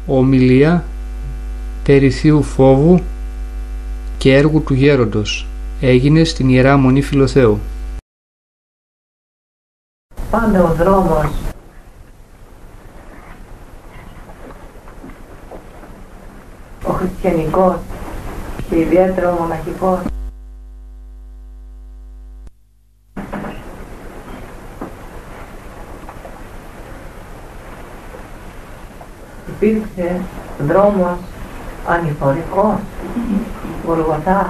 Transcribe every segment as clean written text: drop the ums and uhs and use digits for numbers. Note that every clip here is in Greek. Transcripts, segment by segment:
Ομιλία περί Θείου Φόβου και έργου του Γέροντος έγινε στην Ιερά Μονή Φιλοθέου. Πάντα ο δρόμος ο χριστιανικός και ιδιαίτερα ο μοναχικός υπήρξε δρόμος ανηφορικός, Γολγοθά,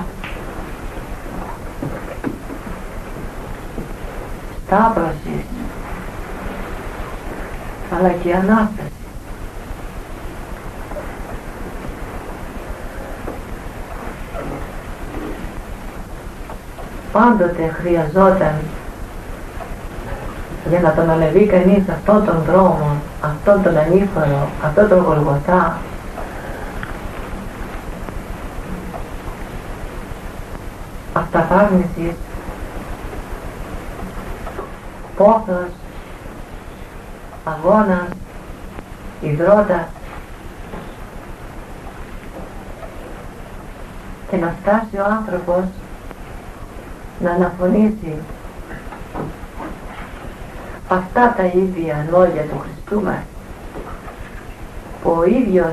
σταύρωσης, αλλά και Ανάσταση. Πάντοτε χρειαζόταν για να τον ανεβεί κανείς αυτόν τον δρόμο, αυτόν τον ανήφορο, αυτόν τον Γολγοθά, αυταπάρνησης, πόθος, αγώνας, υδρότας και να φτάσει ο άνθρωπος να αναφωνήσει αυτά τα ίδια λόγια του Χριστού μας που ο ίδιος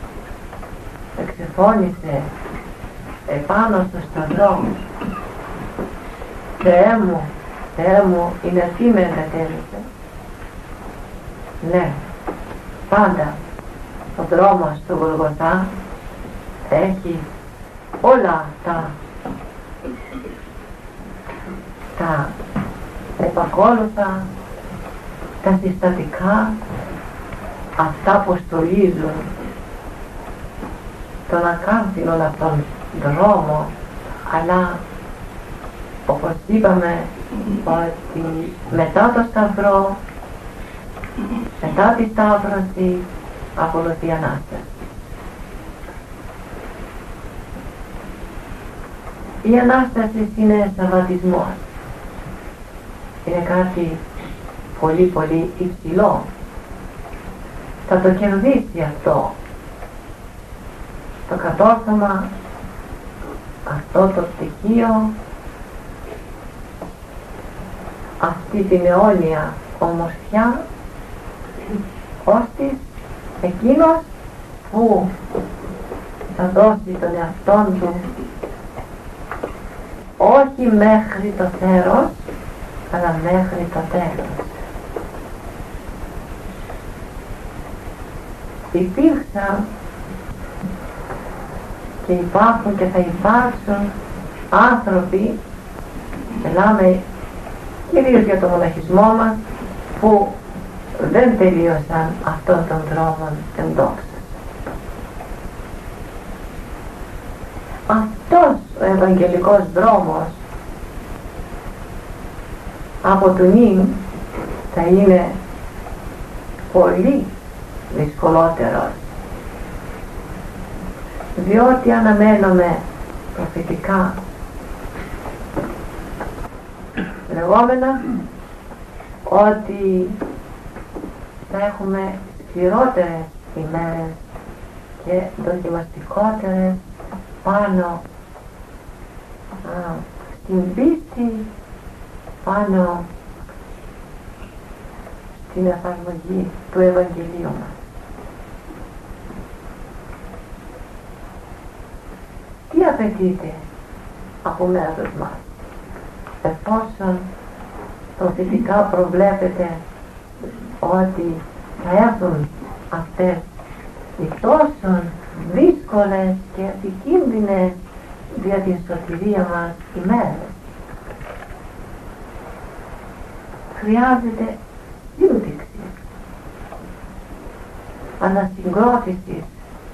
εξεφώνησε επάνω στο σταυρό. Θεέ μου, είναι τι με εγκατέλειψε. Ναι, πάντα ο δρόμος του Γολγοθά έχει όλα τα επακόλουθα, τα συστατικά, αυτά που στολίζουν τον ακάνθινον αυτόν δρόμο, αλλά όπως είπαμε ότι μετά το σταυρό, μετά τη σταύρωση ακολουθεί η Ανάσταση. Η Ανάσταση είναι σαββατισμός. Είναι κάτι πολύ πολύ υψηλό. Θα το κερδίσει αυτό το κατόρθωμα, αυτό το στοιχείο, αυτή την αιώνια ομορφιά, ώστε εκείνος που θα δώσει τον εαυτόν του όχι μέχρι το θέρος, αλλά μέχρι το τέλος. Υπήρξαν και υπάρχουν και θα υπάρξουν άνθρωποι, μιλάμε κυρίως για το μοναχισμό μας, που δεν τελείωσαν αυτόν τον δρόμο εν δόξα. Αυτός ο ευαγγελικός δρόμος από του νυν θα είναι πολύ δυσκολότερος, διότι αναμένουμε προφητικά λεγόμενα ότι θα έχουμε σκληρότερες ημέρες και δοκιμαστικότερες πάνω στην πίστη, πάνω στην εφαρμογή του Ευαγγελίου μας. Τι απαιτείται από μέρους μας, εφόσον προφητικά προβλέπεται ότι θα έρθουν αυτές οι τόσο δύσκολες και επικίνδυνες για την σωτηρία μας ημέρες. Χρειάζεται σύντηξη, ανασυγκρότηση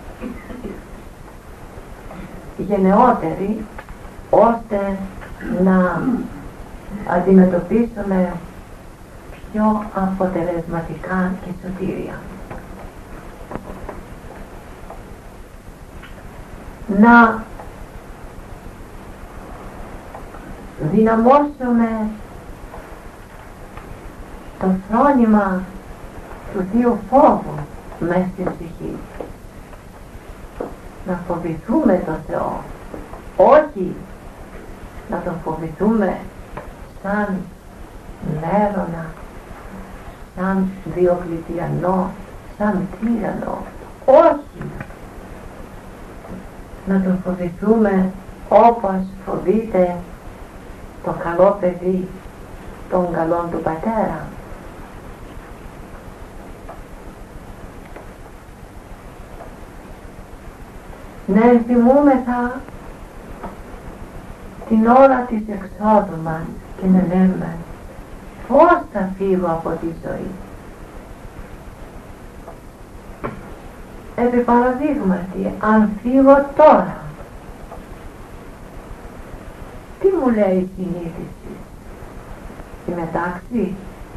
γενναιότερη, ώστε να αντιμετωπίσουμε πιο αποτελεσματικά και σωτήρια. Να δυναμώσουμε το φρόνημα του Θείου Φόβου μέσα στην ψυχή. να φοβηθούμε τον Θεό, όχι να τον φοβηθούμε σαν Νέρονα, σαν Διοκλητιανό, σαν τύραννο, όχι, να τον φοβηθούμε όπως φοβείται το καλό παιδί των καλών του πατέρα. Να ενθυμούμεθα την ώρα της εξόδου μας και να λέμε πώς θα φύγω από τη ζωή. Επί παραδείγματι, αν φύγω τώρα, τι μου λέει η συνείδηση? Είμαι εντάξει?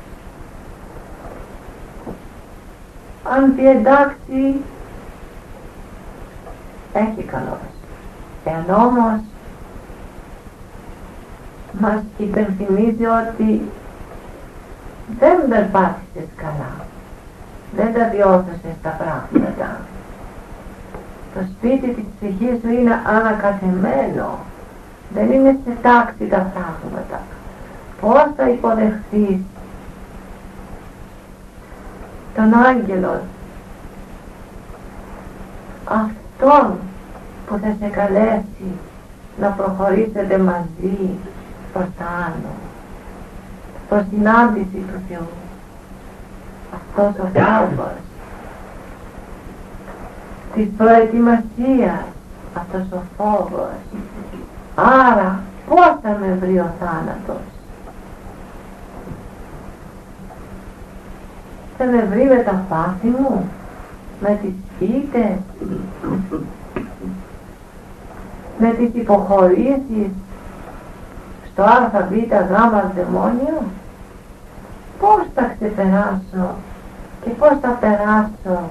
Αν πει εντάξει, έχει καλώς. Εάν όμως μας υπενθυμίζει ότι δεν περπάτησες καλά, δεν τα διόρθωσες τα πράγματα, το σπίτι της ψυχής σου είναι ανακατεμένο, δεν είναι σε τάξη τα πράγματα, πώς θα υποδεχθείς τον άγγελο, αυτόν που θα σε καλέσει να προχωρήσετε μαζί προς τα άνω, προς την άντιση του Θεού? Αυτός ο φόβος της προετοιμασίας, αυτός ο φόβος. Άρα πώς θα με βρει ο θάνατος? Θα με βρει με τα πάθη μου, με τις ήττες, με τις υποχωρήσεις στο ΑΒΓ δαιμόνιο? Πώς θα ξεπεράσω και πώς θα περάσω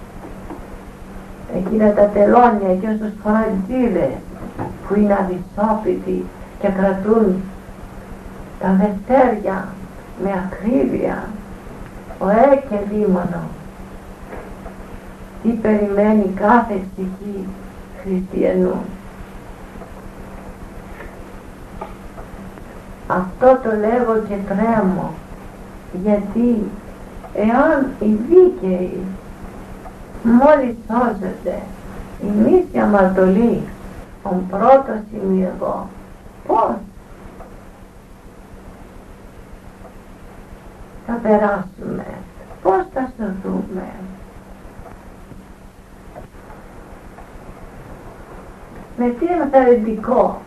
εκείνα τα τελώνια, εκείνους τους φοραντζίδες που είναι αδυσόπιτοι και κρατούν τα δευτέρια με ακρίβεια? Ωε και δίμονο, τι περιμένει κάθε ψυχή χριστιανού? Αυτό το λέγω και τρέμω, γιατί εάν οι δίκαιοι μόλις σώζονται, η μίση αμαρτωλή, τον πρώτο σημείο εγώ, πώς θα περάσουμε, πώς θα σωθούμε? Με τι ενθαρρυντικό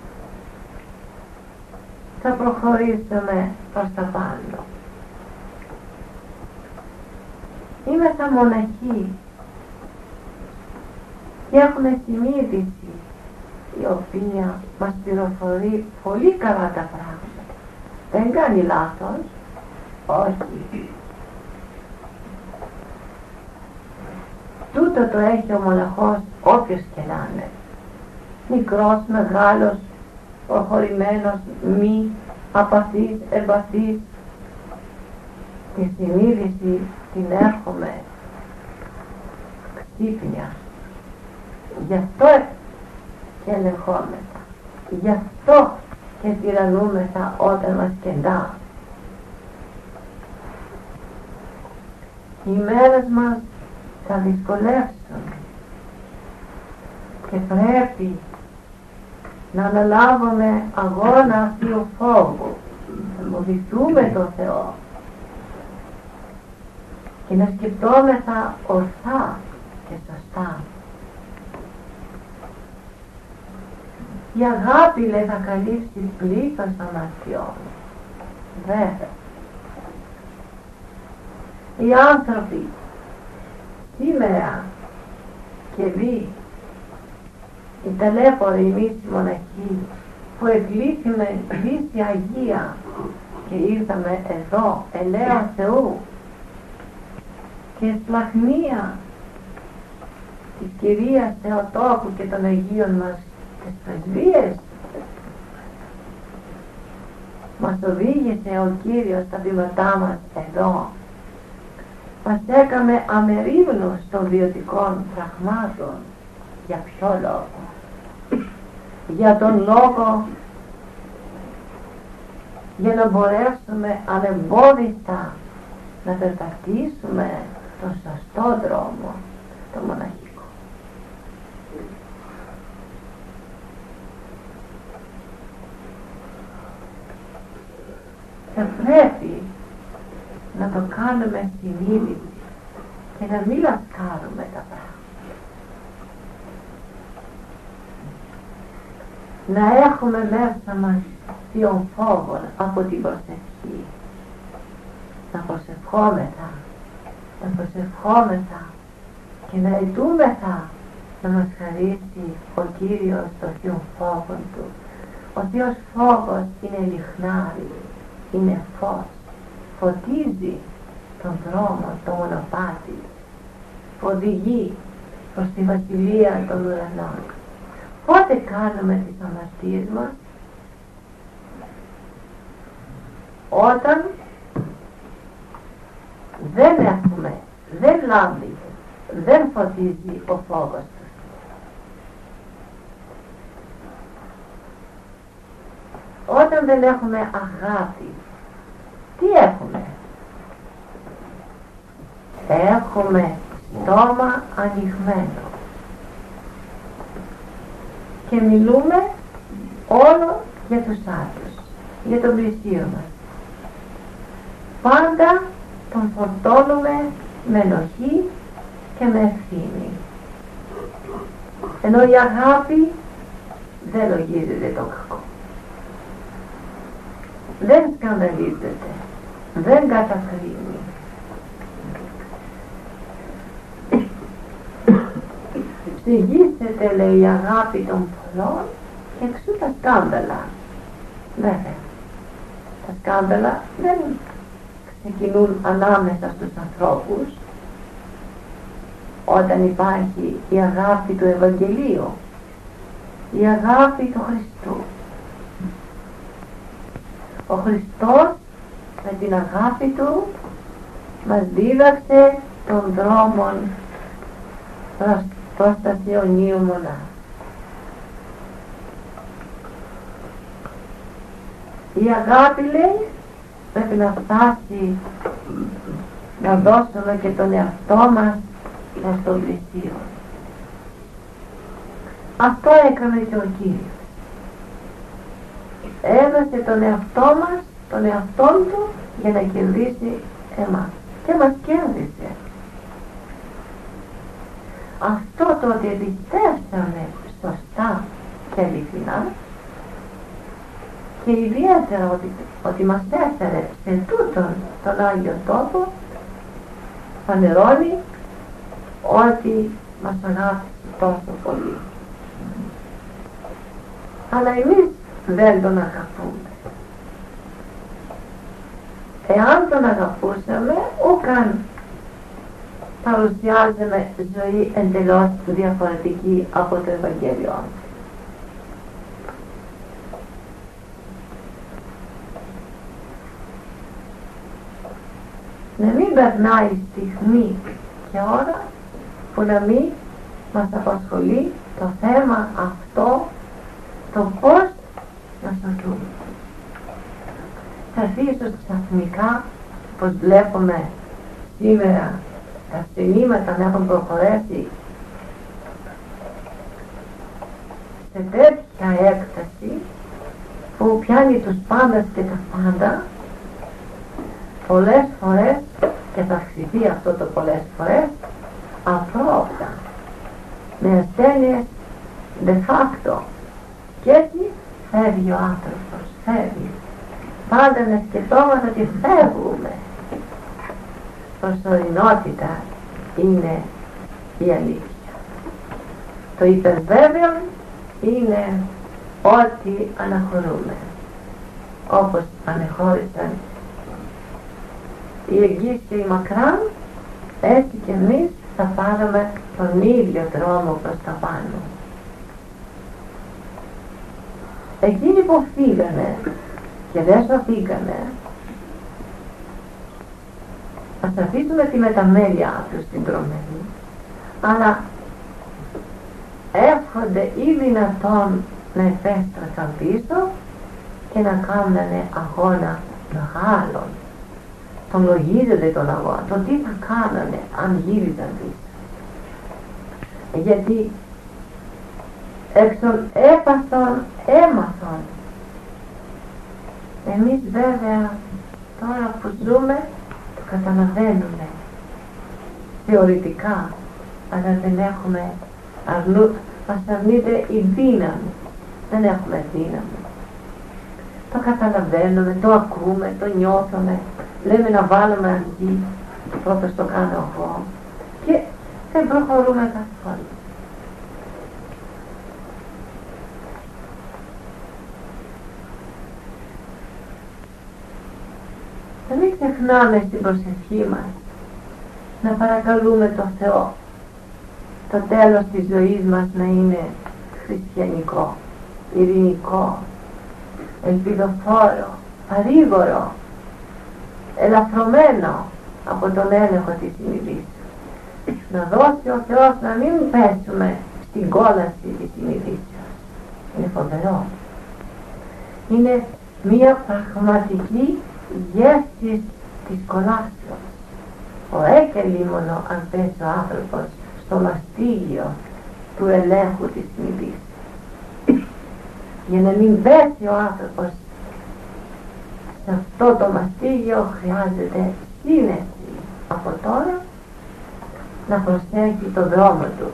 θα προχωρήσουμε προς τα πάνω? Είμαστε μοναχοί και έχουμε συνείδηση η οποία μας πληροφορεί πολύ καλά τα πράγματα. Δεν κάνει λάθος, όχι. Τούτο το έχει ο μοναχός όποιος και να είναι. Μικρός, μεγάλος, προχωρημένος, μη, απαθής, εμπαθής. Τη συνείδηση την έχουμε ξύπνια. Γι' αυτό και ελεγχόμεθα. Γι' αυτό και τυραννούμεθα όταν μας κεντά. Οι μέρες μας θα δυσκολεύσουν και πρέπει να αναλάβουμε αγώνα θείου φόβου, να φοβηθούμε τον Θεό και να σκεπτόμεθα ορθά και σωστά. Η αγάπη, λέει, θα καλύψει πλήθος αμαρτιών. Βέβαια. Οι άνθρωποι σήμερα και δει, οι ταλέποροι εμείς οι μοναχοί που εκλήθημε βύση Αγία και ήρθαμε εδώ ελέος Θεού και σπλαχνία της Κυρίας Θεοτόκου και των Αγίων μας τις πρεσβείες, μας οδήγησε ο Κύριος στα βήματά μας εδώ, μας έκαμε αμερίμνους των βιωτικών πραγμάτων, Για ποιο λόγο? Για τον λόγο για να μπορέσουμε ανεμπόδιστα να περπατήσουμε τον σωστό δρόμο, το μοναχικό. Θα πρέπει να το κάνουμε συνείδηση και να μην λασκάρουμε τα πράγματα. Να έχουμε μέσα μας θείον φόβο από την προσευχή. Να προσευχόμεθα και να αιτούμεθα να μας χαρίσει ο Κύριος το θείον φόβο Του. Ο θείος φόβος είναι λιχνάρι, είναι φως, φωτίζει τον δρόμο, το μονοπάτι, που οδηγεί προς τη βασιλεία των ουρανών. Πότε κάνουμε τις αμαρτίες μας? Όταν δεν λάμπει, δεν φωτίζει ο φόβος του. Όταν δεν έχουμε αγάπη, τι έχουμε? Έχουμε στόμα ανοιγμένο και μιλούμε όλο για τους άλλους, για τον πλησίο μας. Πάντα τον φορτώνουμε με ενοχή και με ευθύνη. Ενώ η αγάπη δεν λογίζεται το κακό. Δεν σκανδαλίζεται, δεν κατακρίνει. Ψυγίσετε, λέει, η αγάπη των πολλών και εξού τα σκάνδαλα. Βέβαια, τα σκάνδαλα δεν ξεκινούν ανάμεσα στους ανθρώπους όταν υπάρχει η αγάπη του Ευαγγελίου, η αγάπη του Χριστού. Ο Χριστός με την αγάπη Του μας δίδαξε τον δρόμο προς τα Θεωνίου μονά. Η αγάπη, λέει, πρέπει να φτάσει να δώσουμε και τον εαυτό μας προς τον πλησίο. Αυτό έκανε και ο Κύριος. Έδωσε τον εαυτό μας, τον εαυτόν Του, για να κερδίσει εμάς. Και μας κέρδισε. Αυτό το ότι εμπιστεύσαμε σωστά και αληθινά και ιδιαίτερα ότι μας έφερε σε τούτον τον Άγιο Τόπο, φανερώνει ότι μας αγάπησε τόσο πολύ. Αλλά εμείς δεν τον αγαπούμε. Εάν τον αγαπούσαμε, ούκαν παρουσιάζαμε ζωή εντελώς διαφορετική από το Ευαγγέλιο. Να μην περνάει στιγμή και ώρα που να μην μας απασχολεί το θέμα αυτό, το πώς να σωθούμε. Θα έρθει ίσως ξαφνικά, πως βλέπουμε σήμερα τα ασθενήματα να έχουν προχωρέσει σε τέτοια έκταση που πιάνει τους πάντας και τα πάντα, πολλές φορές, και θα αυξηθεί αυτό το πολλές φορές, απρόοπτα, με ασθένειες de facto. Και έτσι φεύγει ο άνθρωπος, φεύγει. Πάντα να σκεφτόμαστε ότι φεύγουμε. Προσωρινότητα είναι η αλήθεια. Το υπερβέβαιο είναι ότι αναχωρούμε. Όπως ανεχώρησαν οι εγγύς και οι μακράν, έτσι και εμείς θα πάρουμε τον ίδιο δρόμο προς τα πάνω. Εκείνοι που φύγανε και δεν σωθήκανε, ας αφήσουμε τη μεταμέλεια τους στην τρομερή, αλλά εύχονται ή δυνατόν να επέστρεψαν πίσω και να κάνουν αγώνα μεγάλων. Τον λογίζεται τον αγώνα, το τι θα κάνανε αν γύριζαν πίσω. Γιατί έξω έπαθον έμαθον. Εμείς βέβαια τώρα που ζούμε το καταλαβαίνουμε θεωρητικά, αλλά δεν έχουμε μας αρνείται η δύναμη. Δεν έχουμε δύναμη. Το καταλαβαίνουμε, το ακούμε, το νιώθουμε. Λέμε να βάλουμε αρχή, πρώτος το κάνω εγώ. Και δεν προχωρούμε καθόλου. Να μην ξεχνάμε στην προσευχή μας να παρακαλούμε το Θεό το τέλος της ζωής μας να είναι χριστιανικό, ειρηνικό, ελπιδοφόρο, παρήγορο, ελαφρωμένο από τον έλεγχο της συνειδήσεως. Να δώσει ο Θεός να μην πέσουμε στην κόλαση της συνειδήσεως. Είναι φοβερό. Είναι μία πραγματική γεύση της κολάσεως. Και λίμωνο αν πέσει ο άνθρωπος στο μαστίγιο του ελέγχου της συνειδήσεως. Για να μην πέσει ο άνθρωπος σε αυτό το μαστίγιο χρειάζεται σύνεση από τώρα να προσέχει το δρόμο του.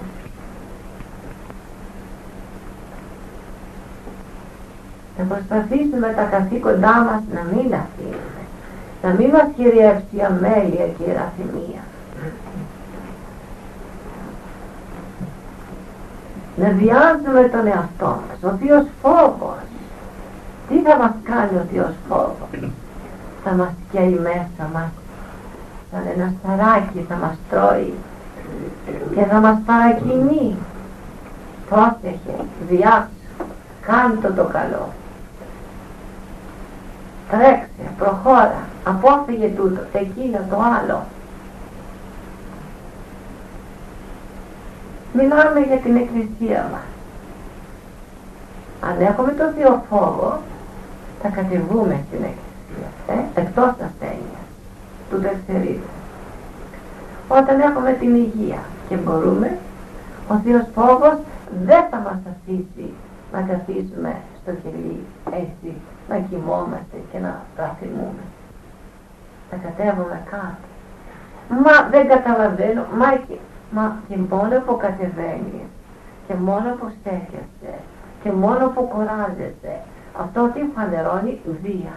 Να προσπαθήσουμε τα καθήκοντά μας να μην αφήνουμε, να μην μας κυριεύσει η αμέλεια και η ραθυμία. Να διάζουμε τον εαυτό μας, ο θείος φόβος. Τι θα μας κάνει ο θείος φόβος? Θα μας καίει μέσα μας, σαν ένα σταράκι θα μας τρώει και θα μας παρακινεί. Πρόσεχε, διάσου, κάντο το καλό. Τρέξε, προχώρα, απόφυγε τούτο, εκείνο το άλλο. Μιλάμε για την εκκλησία μας. Αν έχουμε το θείο φόβο, θα κατεβούμε στην εκκλησία, εκτός ασθένειας, του δευτερίδου. Όταν έχουμε την υγεία και μπορούμε, ο θείος φόβος δεν θα μας αφήσει να καθίσουμε στο κελί έτσι, να κοιμόμαστε και να ραθυμούμε. Θα κατέβουμε κάτω. Μα δεν καταλαβαίνω, μα και μόνο που κατεβαίνεις και μόνο που στέκεσαι και μόνο που κουράζεσαι, αυτό τι φανερώνει? Βία.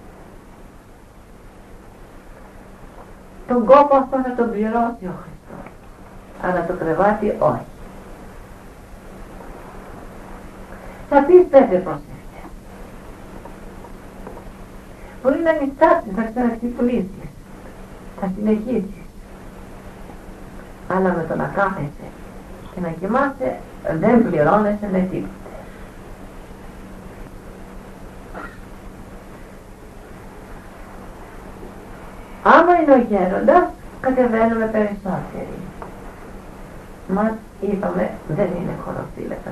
Τον κόπο αυτό θα τον πληρώσει ο Χριστός, αλλά το κρεβάτι όχι. Θα πεις 5 προσευχές. Μπορεί να νηστάσεις, να ξαναξυπνήσεις, θα συνεχίσεις. Αλλά με το να κάθεσαι και να κοιμάσαι δεν πληρώνεσαι με τίποτε. Άμα είναι ο γέροντας, κατεβαίνουμε περισσότεροι. Μας είπαμε δεν είναι χωροφύλακας.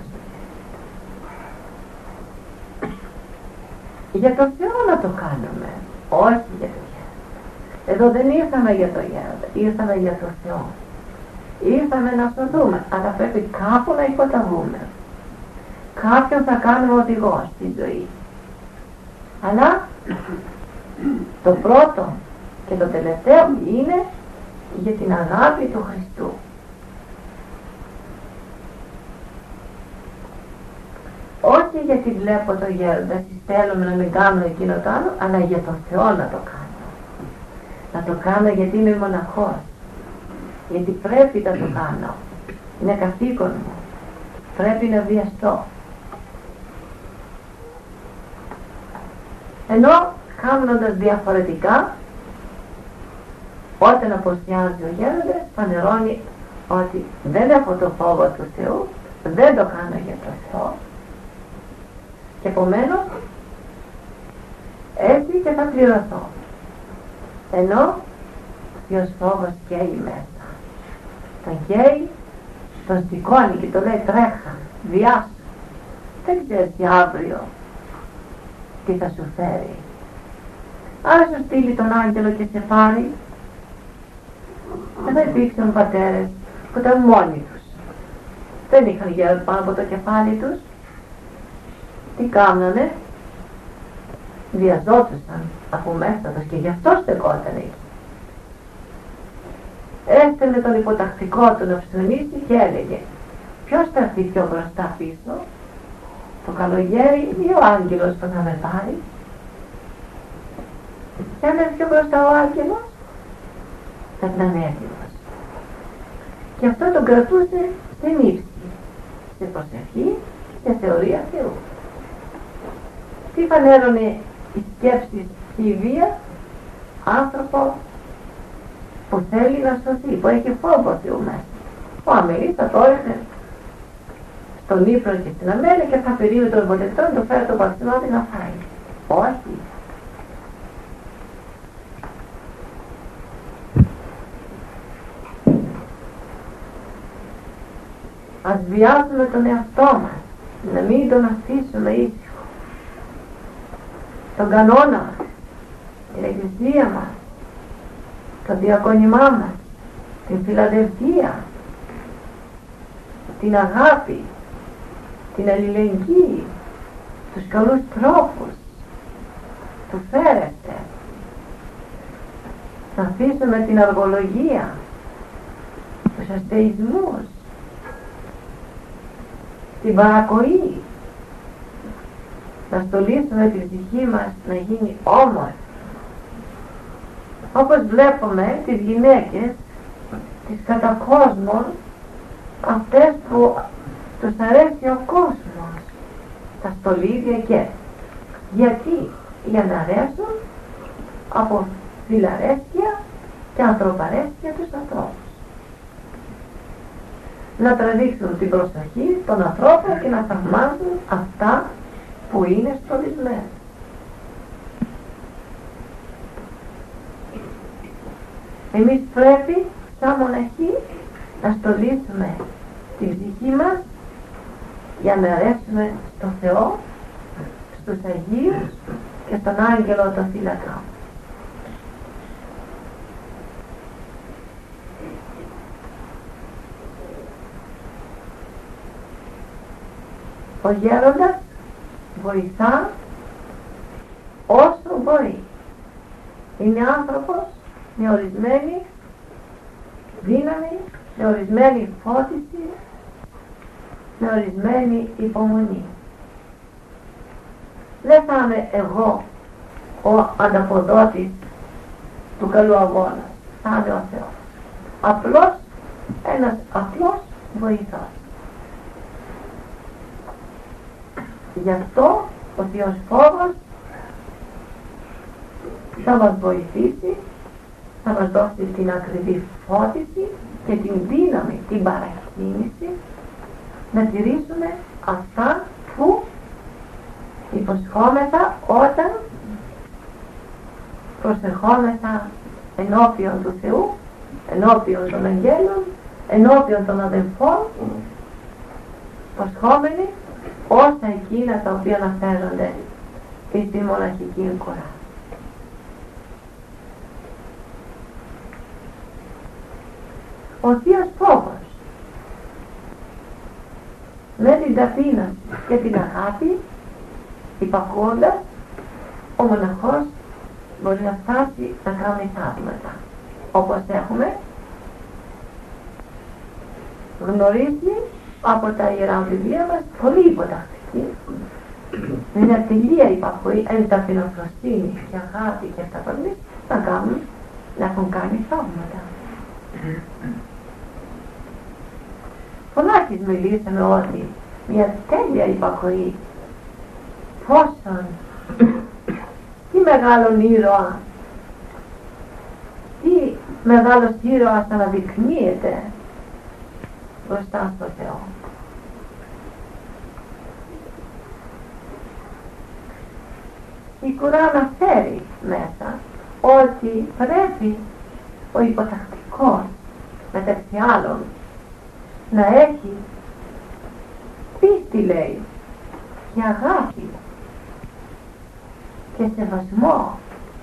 Για το Θεό να το κάνουμε, όχι για το γέροντα. Εδώ δεν ήρθαμε για το γέροντα, ήρθαμε για το Θεό. Ήρθαμε να σωθούμε, αλλά πρέπει κάπου να υποταγούμε. Κάποιον θα κάνουμε οδηγό στη ζωή. Αλλά το πρώτο και το τελευταίο είναι για την αγάπη του Χριστού. Όχι γιατί βλέπω το γέροντα, συστέλνουμε να μην κάνω εκείνο το άλλο, αλλά για τον Θεό να το κάνω. Να το κάνω γιατί είμαι μοναχός. Γιατί πρέπει να το κάνω. Είναι καθήκον μου. Πρέπει να βιαστώ. Ενώ κάνοντας διαφορετικά, όταν αποσιάζει ο γέροντας, φανερώνει ότι δεν έχω το φόβο του Θεού, δεν το κάνω για τον Θεό. Και επομένως, έτσι και θα πληρωθώ. Ενώ, ποιος φόβος καίει μέσα. Τον καίει, τον σηκώνει και το λέει τρέχα. βιάσου. Δεν ξέρεις τι αύριο τι θα σου φέρει. Αν σου στείλει τον άγγελο και σε πάρει, δεν θα υπήρξαν πατέρες που ήταν μόνοι τους. Δεν είχαν γέρο πάνω από το κεφάλι τους. Τι κάνανε? Βιαζόντουσαν από μέσα τους και γι' αυτό στεκόταν εκεί. Έστελνε τον υποτακτικό του να ψωνίσει και έλεγε, ποιος θα έρθει πιο μπροστά πίσω, το καλογέρι ή ο άγγελος που θα με πάρει? Και αν έρθει πιο μπροστά ο άγγελος, θα ήταν έτοιμος. Και αυτό τον κρατούσε στην ύψη, σε προσευχή και θεωρία Θεού. Τι φανέρωνε η σκέψη και η βία? Άνθρωπο που θέλει να σωθεί, που έχει φόβο Θεού μέσα. Ο αμελής θα το έρθει στον ύπνο και στην αμέλεια και θα περίμενε τον βολευτό να το φέρει το παστινόδι να φάει. Όχι. Ας βιάζουμε τον εαυτό μας, να μην τον αφήσουμε ήσυχο. Τον κανόνα μας, την εκκλησία μας, το διακόνημά μας, την φιλαδελφία, την αγάπη, την αλληλεγγύη, τους καλούς τρόπους, του φέρεστε. Να αφήσουμε την αργολογία, τους αστεισμούς, την παρακοή. Να στολίσουμε τη ψυχή μας να γίνει όμορφη. Όπως βλέπουμε τις γυναίκες, τις κατά κόσμον, αυτές που τους αρέσει ο κόσμος, τα στολίδια και γιατί? Για να αρέσουν από φιλαρέσκεια και ανθρωπαρέσκεια τους ανθρώπους. Να τραβήξουν την προσοχή των ανθρώπων και να θαυμάζουν αυτά που είναι στολισμένα. Εμείς πρέπει σαν μοναχοί να στολίσουμε την ψυχή μας για να αρέσουμε στον Θεό, στους Αγίους και στον Άγγελο τον φύλακα. Ο γέροντας βοηθά όσο μπορεί. Είναι άνθρωπος με ορισμένη δύναμη, με ορισμένη φώτιση, με ορισμένη υπομονή. Δεν θα είμαι εγώ ο ανταποδότης του καλού αγώνα. Θα είναι ο Θεός. Απλώς ένας απλός βοηθός. Γι' αυτό ο Θεός φόβος θα μας βοηθήσει, θα μας δώσει την ακριβή φώτιση και την δύναμη, την παρακίνηση να τηρήσουμε αυτά που υποσχόμεθα όταν προσερχόμεθα ενώπιον του Θεού, ενώπιον των αγγέλων, ενώπιον των αδελφών, προσχόμενοι όσα εκείνα τα οποία αναφέρονται στη μοναχική κουρά. Ο Θείος Φόβος με την ταπείνωση και την αγάπη, υπακούοντας, ο μοναχός μπορεί να φτάσει να κάνει θαύματα. Όπως έχουμε γνωρίσει από τα Ιερά Βιβλία μας, πολύ υποτακτική, με μια τελεία υπακοή, εν ταπεινοφροσύνη και αγάπη και αυταπαρνή, να έχουν κάνει θαύματα. Πολλάκις μιλήσαμε ότι μια τέλεια υπακοή, πόσον, τι μεγάλον ήρωα, τι μεγάλος ήρωας αναδεικνύεται μπροστά στο Θεό. Η κουρά αναφέρει μέσα ότι πρέπει ο υποτακτικός μεταξύ άλλων να έχει πίστη, λέει, και αγάπη και σεβασμό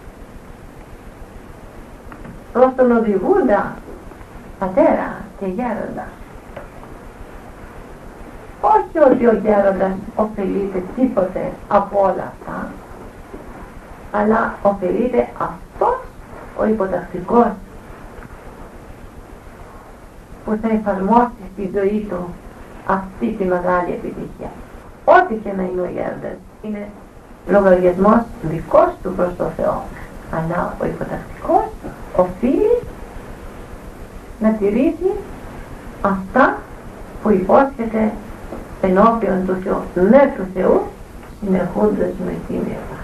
προς τον οδηγούντα πατέρα και γέροντα. Όχι ότι ο γέροντας ωφελείται τίποτε από όλα αυτά, αλλά ωφελείται αυτός ο υποτακτικός που θα εφαρμόσει στη ζωή του αυτή τη μεγάλη επιτυχία. Ό,τι και να είναι ο γέροντας, είναι λογαριασμός δικός του προς το Θεό, αλλά ο υποτακτικός οφείλει να τηρήσει αυτά που υπόσχεται ενώπιον του Θεού, ναι του Θεού, συνεχούντας με την ευάθεια.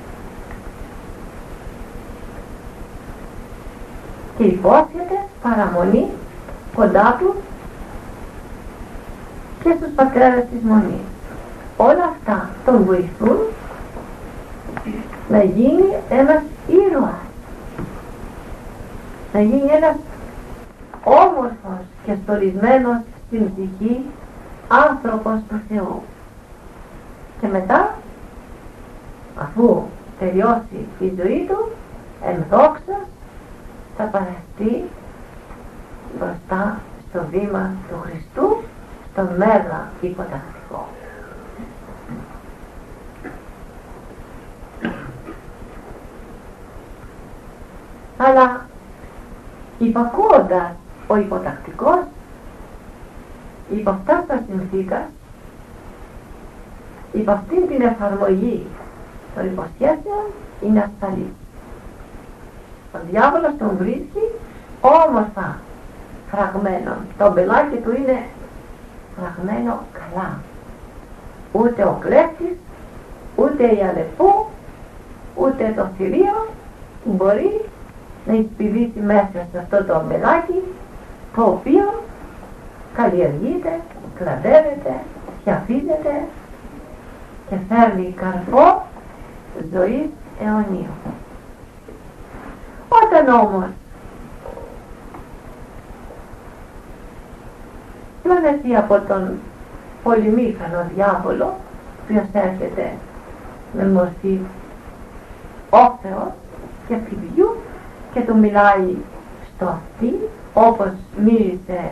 Και υπόσχεται παραμονή κοντά του και στους πατέρες της Μονής. Όλα αυτά τον βοηθούν να γίνει ένας ήρωας, να γίνει ένας όμορφος και στολισμένος στην ψυχή άνθρωπος του Θεού. Και μετά, αφού τελειώσει η ζωή του, εν δόξα θα παραστεί μπροστά στο βήμα του Χριστού, στον μέγα υποτακτικό. Αλλά υπακούοντας ο υποτακτικός υπ' αυτά τα συνθήκα, υπ' αυτήν την εφαρμογή των υποσχέσεων, είναι ασφαλής. Ο διάβολος τον βρίσκει όμορφα φραγμένο. Το μπελάκι του είναι φραγμένο καλά. Ούτε ο κλέφτης, ούτε η Αλεπού, ούτε το θηρίο μπορεί να εισπηδήσει μέσα σε αυτό το μπελάκι, το οποίο καλλιεργείται, κλαδεύεται, φτιαφίζεται και φέρνει καρπό ζωής αιωνίου. Όταν όμως πλανεθεί από τον πολυμήχανο διάβολο, ποιος έρχεται με μορφή όφεως και φιδιού και του μιλάει στο αυτί, όπως μίλησε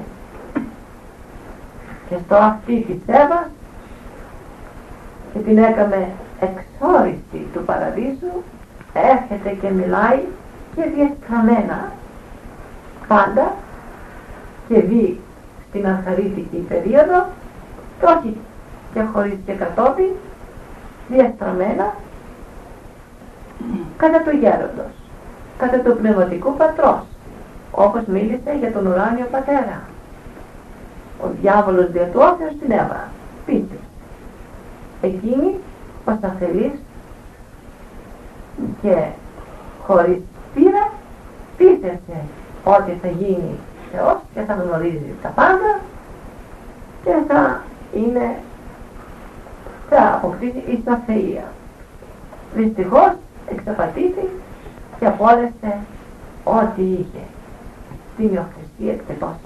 και στο αυτί της Εύας και την έκαμε εξόριστη του παραδείσου, έρχεται και μιλάει και διεστραμμένα πάντα και δει στην αρχαρίτικη περίοδο και όχι και χωρίς και κατόπιν, διεστραμμένα κατά του γέροντος, κατά του πνευματικού πατρός, όπως μίλησε για τον ουράνιο πατέρα. Ο διάβολος δια του όφεως στην Εύα πίστευε. Εκείνη ως αφελής και χωρίς πείρα πίστευε ότι θα γίνει Θεός και θα γνωρίζει τα πάντα και θα αποκτήσει εις τα θεΐα. Δυστυχώς εξαπατήθη και απόλυσε ό,τι είχε. Την υιοθεσία εκτελώσαμε.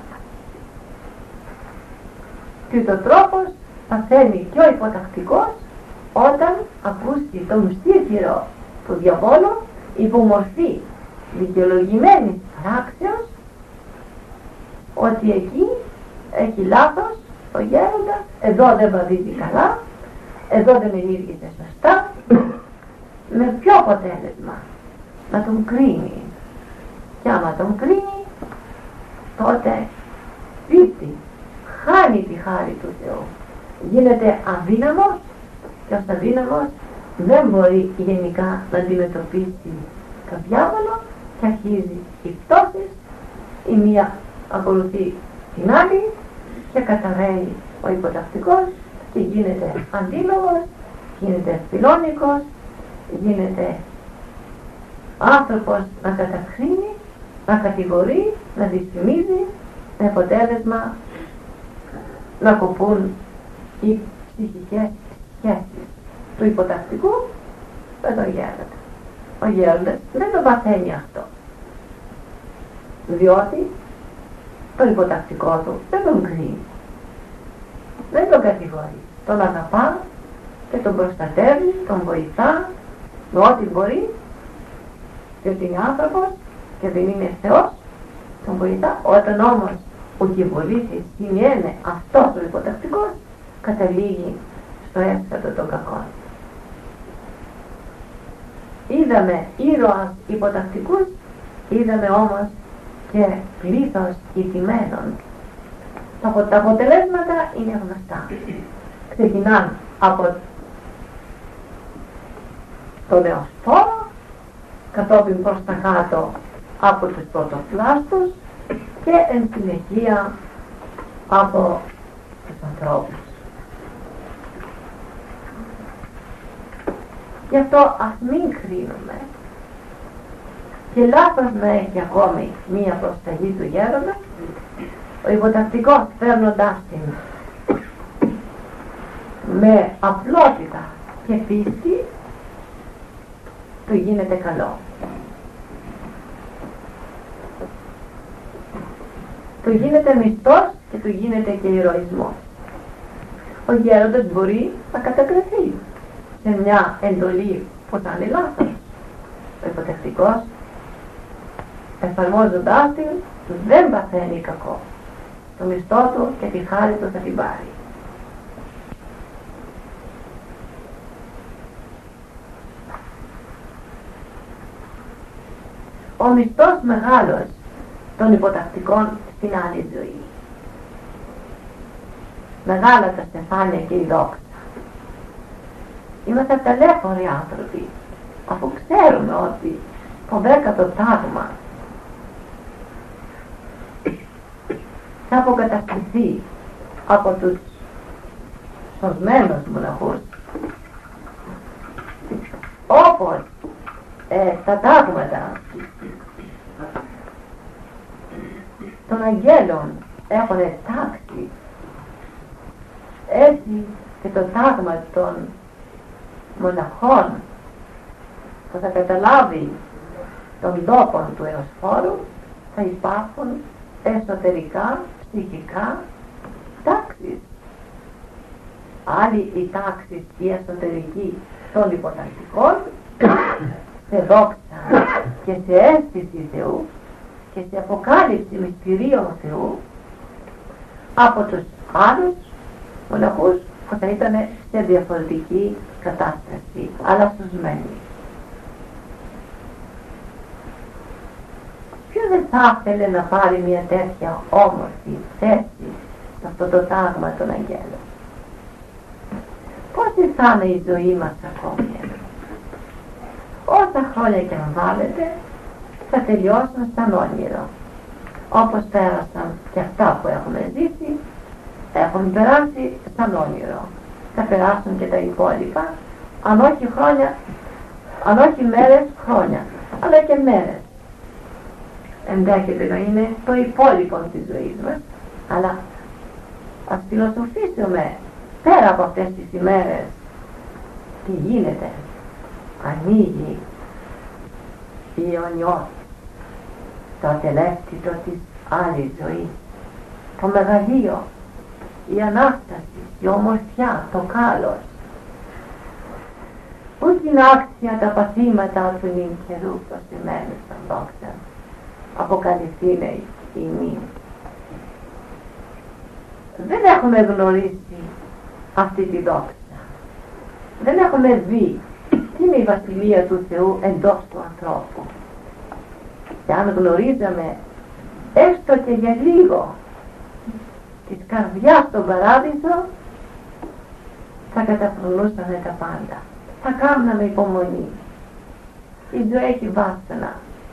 Και το τρόπος παθαίνει και ο υποτακτικός όταν ακούσει το μυστήριο του διαβόλου υπομορφή δικαιολογημένης πράξεως ότι εκεί έχει λάθος ο γέροντας, εδώ δεν βαδίζει καλά, εδώ δεν ενήργησε σωστά, με ποιο αποτέλεσμα? Να τον κρίνει. Και άμα τον κρίνει, τότε πίπτει, χάνει τη χάρη του Θεού, γίνεται αδύναμος και ως αδύναμος δεν μπορεί γενικά να αντιμετωπίσει το διάβολο και αρχίζει οι πτώσεις, η μία ακολουθεί την άλλη και καταραίει ο υποτακτικός και γίνεται αντίλογος, γίνεται φιλόνικος, γίνεται άνθρωπος να κατακρίνει, να κατηγορεί, να δυσφημίζει, με αποτέλεσμα να κοπούν οι ψυχικές σχέσεις του υποτακτικού με τον γέροντα. Ο γέροντας δεν το παθαίνει αυτό, διότι το υποτακτικό του δεν τον κρίνει, Δεν τον κατηγορεί. Τον αγαπά και τον προστατεύει, τον βοηθά με ό,τι μπορεί, διότι είναι άνθρωπος και δεν είναι Θεός, τον βοηθά. Όταν όμως ουκιβολήσει, σημαίνει αυτός ο υποτακτικός, καταλήγει στο έσχατο των κακών. Είδαμε ήρωας υποτακτικούς, είδαμε όμως και πλήθος ηθημένων. Τα αποτελέσματα είναι γνωστά. Ξεκινάνε από τον νεοσφόρο, κατόπιν προς τα κάτω από τους πρωτοκλάστους και εν συνεχεία από τους ανθρώπους. Γι' αυτό ας μην κρίνουμε και λάθος να έχει ακόμη μία προσταγή του γέροντα. Ο υποτακτικός, φέρνοντάς την με απλότητα και πίστη, του γίνεται καλό. Του γίνεται μισθός και του γίνεται και ηρωισμός. Ο γέροντας μπορεί να κατακριθεί σε μια εντολή που θα είναι λάθος. Ο υποτακτικός, εφαρμόζοντάς την, δεν παθαίνει κακό. Το μισθό του και τη χάρη του θα την πάρει. Ο μισθός μεγάλος των υποτακτικών στην άλλη ζωή. Μεγάλα τα στεφάνια και η δόξα. Είμαστε ταλέφοροι άνθρωποι, αφού ξέρουμε ότι το 10ο τάγμα θα αποκαταστηθεί από τους σωσμένους μοναχούς, όπως τα τάγματα των αγγέλων έχουν τάξει, έτσι και το τάγμα των μοναχών που θα καταλάβει των τόπων του εωσφόρου, θα υπάρχουν εσωτερικά, ψυχικά τάξεις. Άλλη η τάξη η εσωτερική των υποτακτικών σε δόξα και σε αίσθηση Θεού και σε αποκάλυψη μυστηρίων Θεού από τους άλλους μοναχούς που θα ήταν σε διαφορετική κατάσταση, αλλά σωσμένοι. Ποιος δεν θα ήθελε να πάρει μια τέτοια όμορφη θέση σε αυτό το τάγμα των αγγέλων? Πόση θα είναι η ζωή μας ακόμη? Όσα χρόνια και αν βάλετε θα τελειώσουν σαν όνειρο. Όπως πέρασαν και αυτά που έχουμε ζήσει, έχουν περάσει σαν όνειρο. Θα περάσουν και τα υπόλοιπα, αν όχι χρόνια, αν όχι μέρες, χρόνια, αλλά και μέρες. Ενδέχεται να είναι το υπόλοιπο της ζωής μας, αλλά ας φιλοσοφήσουμε πέρα από αυτές τις ημέρες τι γίνεται. Ανοίγει η αιωνιός, το ατελεύτητο της άλλης ζωής, το μεγαλείο, η Ανάσταση, η ομορφιά, το κάλος. Ούτε είναι άξια τα παθήματα του νυν καιρού προσημένου στον δόξα, αποκαλυφθήνε ημί. Δεν έχουμε γνωρίσει αυτή τη δόξα. Δεν έχουμε δει τι είναι η Βασιλεία του Θεού εντός του ανθρώπου. Και αν γνωρίζαμε έστω και για λίγο της καρδιάς στον παράδεισο, θα καταφρονούσαμε τα πάντα. Θα κάναμε υπομονή. Η ζωή έχει βάσανα.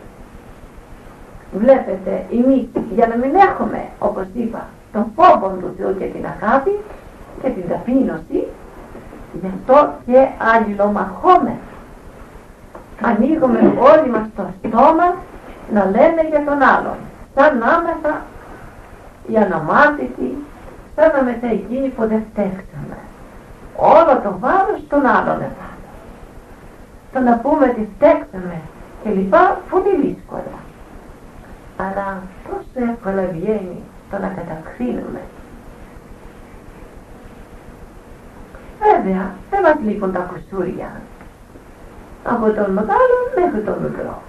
Βλέπετε, εμείς για να μην έχουμε, όπως είπα, τον φόβο του Θεού και την αγάπη και την ταπείνωση, γι' αυτό και αλληλομαχούμε. Ανοίγουμε όλοι μας το στόμα να λέμε για τον άλλον, σαν να είμαστε οι αναμάθητοι, σαν να είμαστε εκείνοι που δεν φταίξαμε. Όλο το βάρος των άλλων επάνω. Το να πούμε τι φταίξαμε και λοιπά, πολύ δύσκολα. Αλλά τόσο εύκολα βγαίνει το να κατακρίνουμε. Βέβαια, δεν μας λείπουν τα κουσούρια. Από τον μεγάλο μέχρι τον μικρό.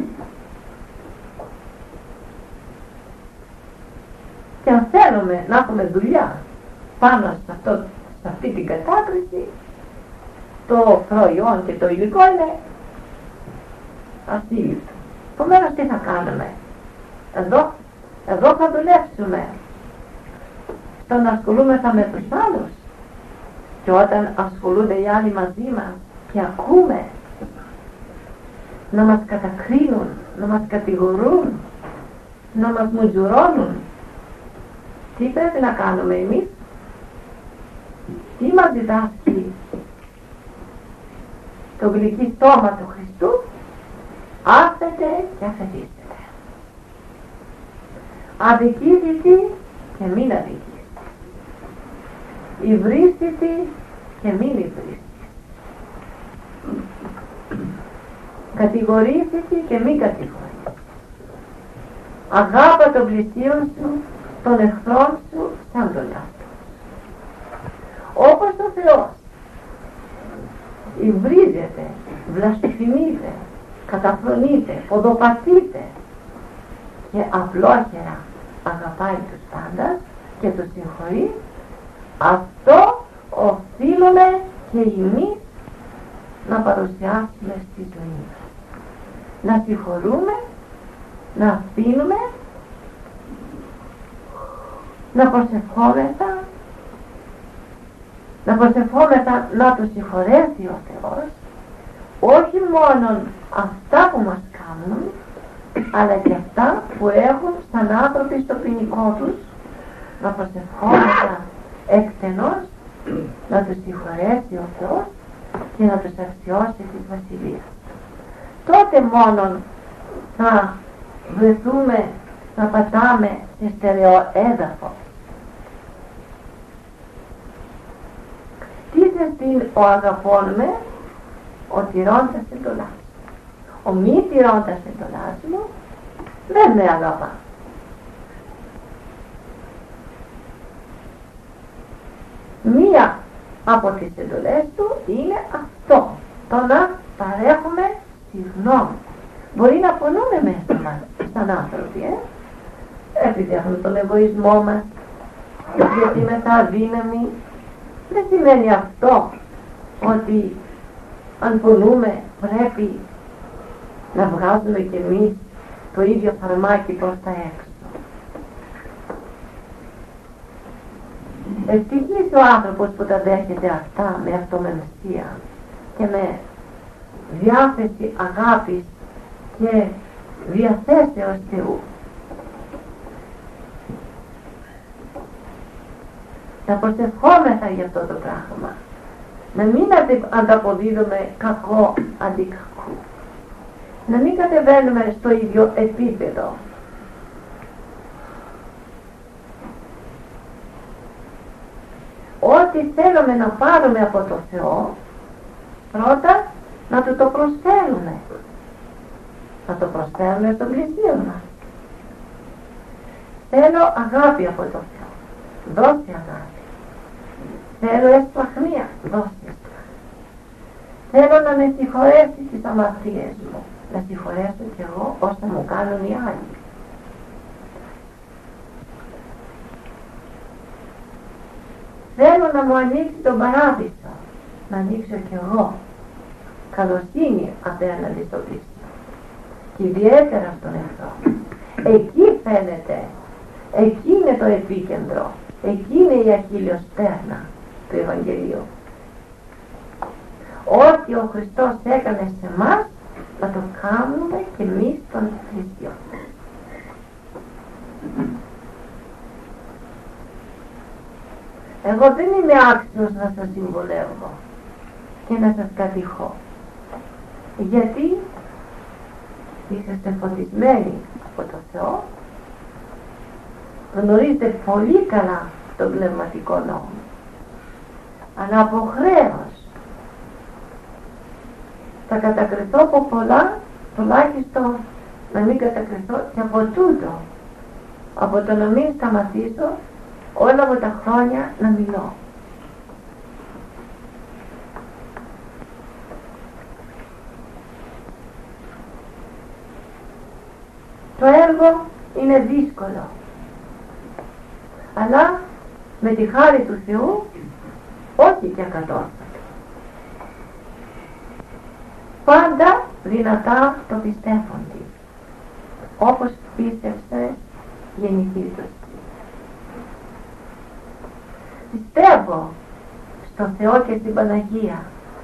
Και αν θέλουμε να έχουμε δουλειά πάνω σε αυτή την κατάκριση, το προϊόν και το υλικό είναι ασύλληπτο. Επομένως τι θα κάνουμε? Εδώ θα δουλέψουμε στο να ασχολούμεθα με τους άλλους, και όταν ασχολούνται οι άλλοι μαζί μας και ακούμε να μας κατακρίνουν, να μας κατηγορούν, να μας μουτζουρώνουν, τι πρέπει να κάνουμε εμείς? Τι μας διδάσκει το γλυκύ στόμα του Χριστού? Άφετε και αφετήστε. Αδικήθητη και μην αδικήσετε. Υβρίστητη και μην υβρίστητε. Κατηγορήσετε και μην κατηγορήσετε. Αγάπα τον πλησίον σου, τον εχθρόν σου σαν τον εαυτό. Όπως ο Θεός υβρίζεται, βλασφημείται, καταφρονείται, ποδοπατείται και απλόχερα αγαπάει τους πάντας και τους συγχωρεί, αυτό οφείλουμε και εμείς να παρουσιάσουμε στη ζωή μας. Να συγχωρούμε, να αφήνουμε, να προσευχόμεθα να τους συγχωρέσει ο Θεός, όχι μόνο αυτά που μας κάνουν, αλλά και αυτά που έχουν σαν άνθρωποι στο ποινικό τους, να προσευχόμεθα εκτενώς να τους συγχωρέσει ο Θεός και να τους αξιώσει της Βασιλείας. Τότε μόνον θα βρεθούμε να πατάμε σε στερεό έδαφο. Τι θες ο αγαπών με? Ο τηρώντας εντολάς. Ο μη τηρώντας εντολάς μου δεν με αγαπά. Μία από τις εντολές του είναι αυτό, το να παρέχουμε συγγνώμη. Μπορεί να πονούμε μέσα μας σαν άνθρωποι, επειδή έχουμε τον εγωισμό μας, γιατί μετά αδύναμοι. Δεν σημαίνει αυτό ότι αν πονούμε πρέπει να βγάζουμε κι εμείς το ίδιο φαρμάκι προς τα έξω. Ευτυχής ο άνθρωπος που τα δέχεται αυτά με αυτομεμψία και με διάθεση αγάπης και διαθέσεως Θεού. Να προσευχόμεθα για αυτό το πράγμα. Να μην ανταποδίδουμε κακό αντί κακού. Να μην κατεβαίνουμε στο ίδιο επίπεδο. Ό,τι θέλουμε να πάρουμε από το Θεό, πρώτα να Του το προσφέρουμε. Να το προσφέρουμε στον πλησίον μας. Θέλω αγάπη από το Θεό. Δώσε αγάπη. Θέλω εσπλαχνία. Δώσε εσπλαχνία. Θέλω να με συγχωρέσει τις αμαρτίες μου. Να συγχωρέσω κι εγώ ώστε μου κάνουν οι άλλοι. Θέλω να μου ανοίξει τον παράδεισο. Να ανοίξω κι εγώ καλοσύνη απέναντι στο πλησίον. Και ιδιαίτερα στον εχθρό. Εκεί φαίνεται, εκεί είναι το επίκεντρο. Εκεί είναι η αχίλλειος πέρνα του Ευαγγελίου. Ό,τι ο Χριστός έκανε σε εμάς, να το κάνουμε και εμείς τον πλησίον. Εγώ δεν είμαι άξιος να σας συμβουλεύω και να σας κατηχώ. Γιατί είσαστε φωτισμένοι από το Θεό, γνωρίζετε πολύ καλά τον πνευματικό νόμο. Αλλά από χρέος θα κατακριθώ από πολλά, τουλάχιστον να μην κατακριθώ και από τούτο, από το να μην σταματήσω όλα από τα χρόνια να μιλώ. Το έργο είναι δύσκολο, αλλά με τη χάρη του Θεού όχι και ακατόρθωτο. Πάντα δυνατά το πιστεύονται, όπως πίστευσε γεννηθήτως. Πιστεύω στο Θεό και στην Παναγία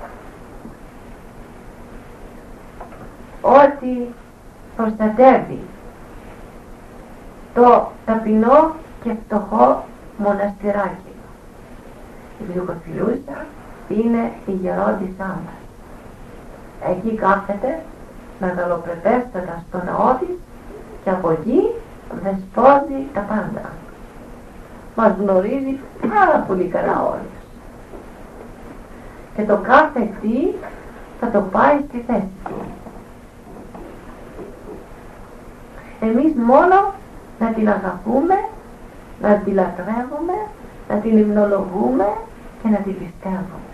ότι προστατεύει το ταπεινό και φτωχό μοναστηράκι. Η Γλυκοφιλούσα είναι η γερόντισά μας. Εκεί κάθεται μεγαλοπρεπέστατα στο ναό της και από εκεί δεσπόζει τα πάντα. Μας γνωρίζει πάρα πολύ καλά όλους. Και το κάθε τι θα το πάει στη θέση του. Εμείς μόνο να την αγαπούμε, να την λατρεύουμε, να την υμνολογούμε και να την πιστεύουμε.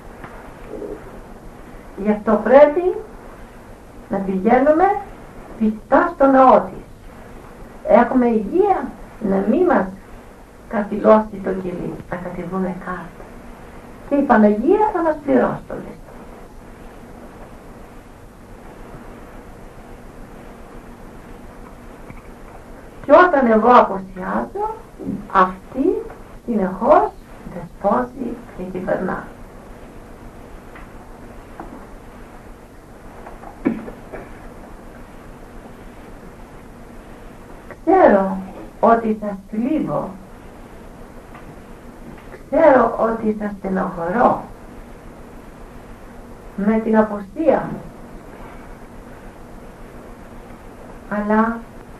Γι' αυτό πρέπει να πηγαίνουμε πιστά στο ναό της. Έχουμε υγεία να μην μας καθυλώσει το κελί, να κατεβούμε κάτω. Και η Παναγία θα μας πληρώσει το λεφτό. Και όταν εγώ αποσιάζω, αυτή συνεχώς δεσπόζει και κυβερνά. Ξέρω ότι σας θλίβω, ξέρω ότι σας στενοχωρώ με την απουσία μου, αλλά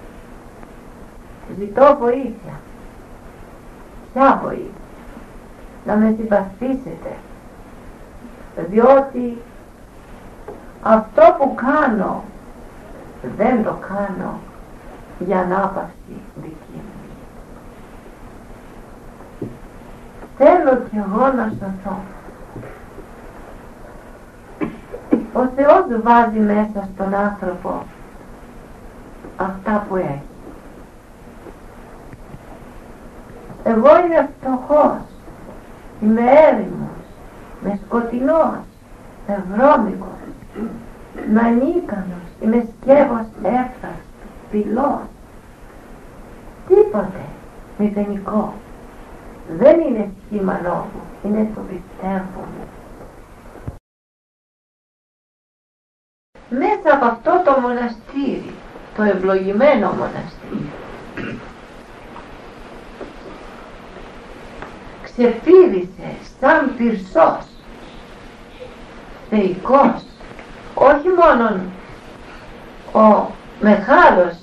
ζητώ βοήθεια. Ποια βοήθεια? Να με συμπαθήσετε, διότι αυτό που κάνω δεν το κάνω για ανάπαυση δική μου. Θέλω κι εγώ να σωθώ. Ο Θεός βάζει μέσα στον άνθρωπο αυτά που έχει. Εγώ είμαι φτωχός, είμαι έρημος, είμαι σκοτεινός, είμαι βρώμικος, είμαι ανίκανος, είμαι σκεύος έφταστος, δειλός. Τίποτε μηδενικό. Δεν είναι σχήμα λόγου, είναι το πιστεύω μου. Μέσα από αυτό το μοναστήρι, το ευλογημένο μοναστήρι, ξεφύρισε σαν πυρσός, θεϊκός, όχι μόνον ο μεγάλος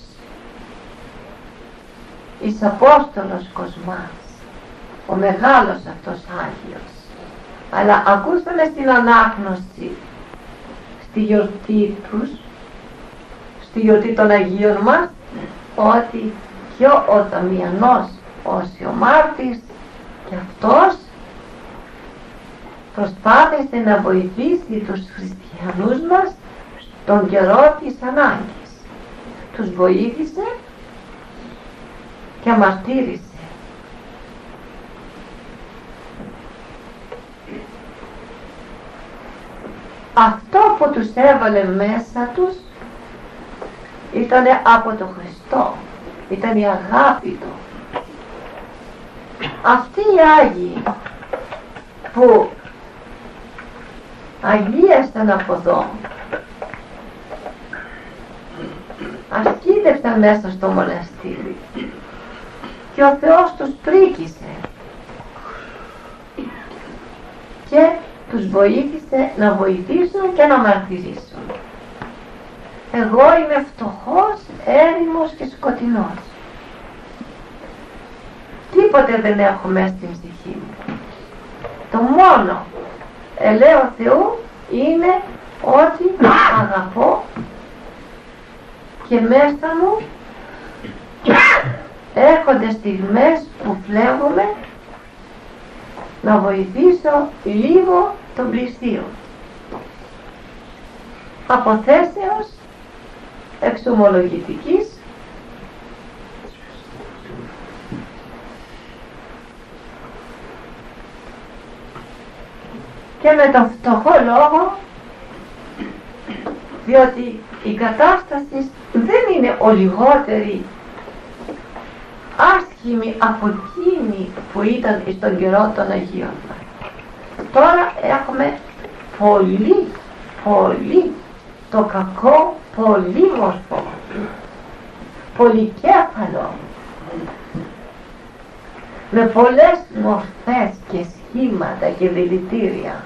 εις Απόστολος Κοσμάς, ο μεγάλος αυτός Άγιος, αλλά ακούσαμε στην ανάγνωση στη γιορτή τους, στη γιορτή των Αγίων μας, ότι και ο Δαμιανός ως ο μάρτυρς και αυτός προσπάθησε να βοηθήσει τους χριστιανούς μας στον καιρό της ανάγκης. Τους βοήθησε και αμαρτύρησε. Αυτό που τους έβαλε μέσα τους ήταν από τον Χριστό, ήταν η αγάπη του. Αυτοί οι Άγιοι που αγίασαν από εδώ, ασκήτευσαν μέσα στο μοναστήρι και ο Θεός τους πρίκησε και τους βοήθησε να βοηθήσουν και να μαρτυρήσουν. Εγώ είμαι φτωχός, έρημος και σκοτεινός. Τίποτε δεν έχω μέσα στην ψυχή μου. Το μόνο ελέω Θεού είναι ότι αγαπώ και μέσα μου έρχονται στιγμές που φλέγομαι να βοηθήσω λίγο τον πλησίο. Από θέσεως εξομολογητικής και με τον φτωχό λόγο, διότι η κατάσταση δεν είναι ο λιγότερη άσχημη από εκείνη που ήταν στον καιρό των Αγίων. Τώρα έχουμε πολύ το κακό, πολύμορφο, πολυκέφαλο, με πολλές μορφές και σχήματα και δηλητήρια.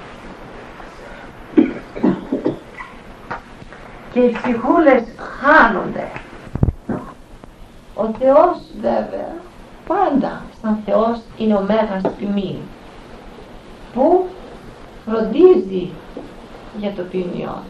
Και οι ψυχούλες χάνονται. Ο Θεός βέβαια πάντα σαν Θεός είναι ο Μέγας τιμήν, που φροντίζει για το ποιμιό.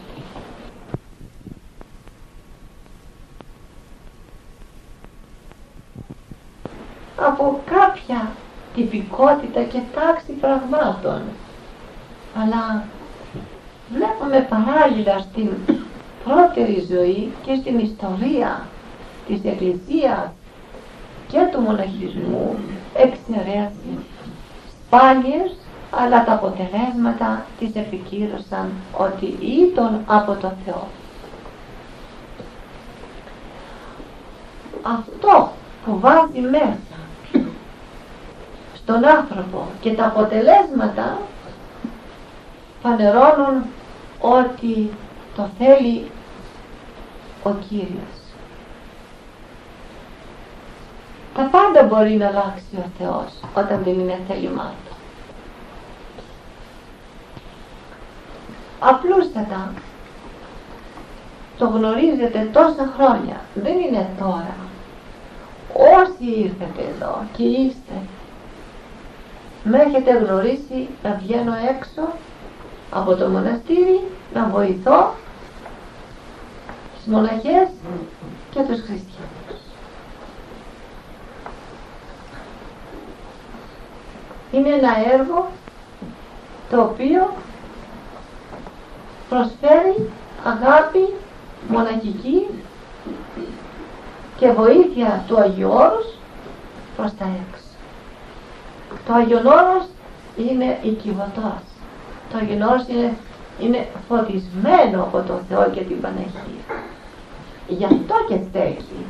Από κάποια τυπικότητα και τάξη πραγμάτων, αλλά βλέπουμε παράλληλα στην πρώτερη ζωή και στην ιστορία της Εκκλησίας και του μοναχισμού εξαιρέσεις σπάνιες, αλλά τα αποτελέσματα της επικύρωσαν ότι ήταν από το Θεό. Αυτό που βάζει μέσα στον άνθρωπο και τα αποτελέσματα φανερώνουν ότι το θέλει ο Κύριος. Τα πάντα μπορεί να αλλάξει ο Θεός όταν δεν είναι θέλημά του. Απλούστατα το γνωρίζετε τόσα χρόνια, δεν είναι τώρα. Όσοι ήρθετε εδώ και είστε, με έχετε γνωρίσει να βγαίνω έξω από το μοναστήρι, να βοηθώ τις μοναχές και τους χριστιανούς. Είναι ένα έργο το οποίο προσφέρει αγάπη μοναχική και βοήθεια του Αγίου Όρους προς τα έξω. Το Άγιον Όρος είναι οικειβωτός. Το Άγιον Όρος είναι φωτισμένο από τον Θεό και την Παναγία. Γι' αυτό και στέκει.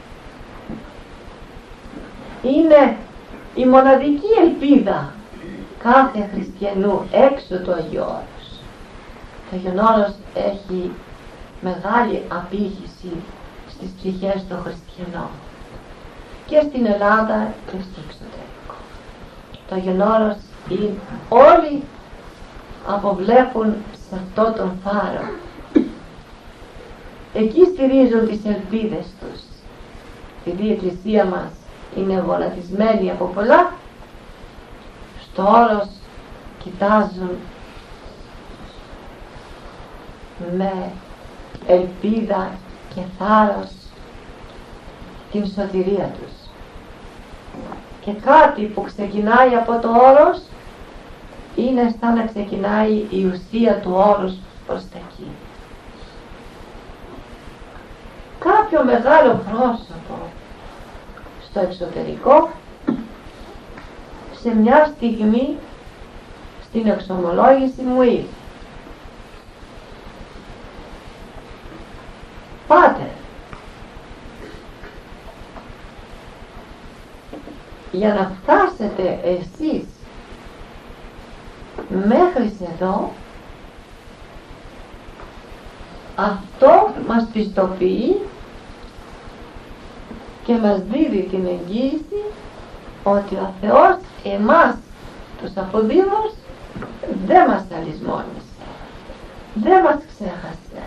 Είναι η μοναδική ελπίδα κάθε χριστιανού έξω του Αγίου Όρους. Το Άγιον Όρος έχει μεγάλη απήχηση στις ψυχές των χριστιανών και στην Ελλάδα και στο εξωτερικό. Το Άγιον Όρος όλοι αποβλέπουν σε αυτό τον φάρο. Εκεί στηρίζουν τις ελπίδες τους. Επειδή η Εκκλησία μας είναι γονατισμένη από πολλά, στο Όρος κοιτάζουν με ελπίδα και θάρρος την σωτηρία τους. Και κάτι που ξεκινάει από το Όρος είναι σαν να ξεκινάει η ουσία του Όρους προς τα εκεί. Κάποιο μεγάλο πρόσωπο στο εξωτερικό σε μια στιγμή στην εξομολόγηση μου είπε: Πάτερ, για να φτάσετε εσείς μέχρι εδώ, αυτό μας πιστοποιεί και μας δίδει την εγγύηση ότι ο Θεός εμάς τους αποδήμους δεν μας αλυσμόνισε, δεν μας ξέχασε.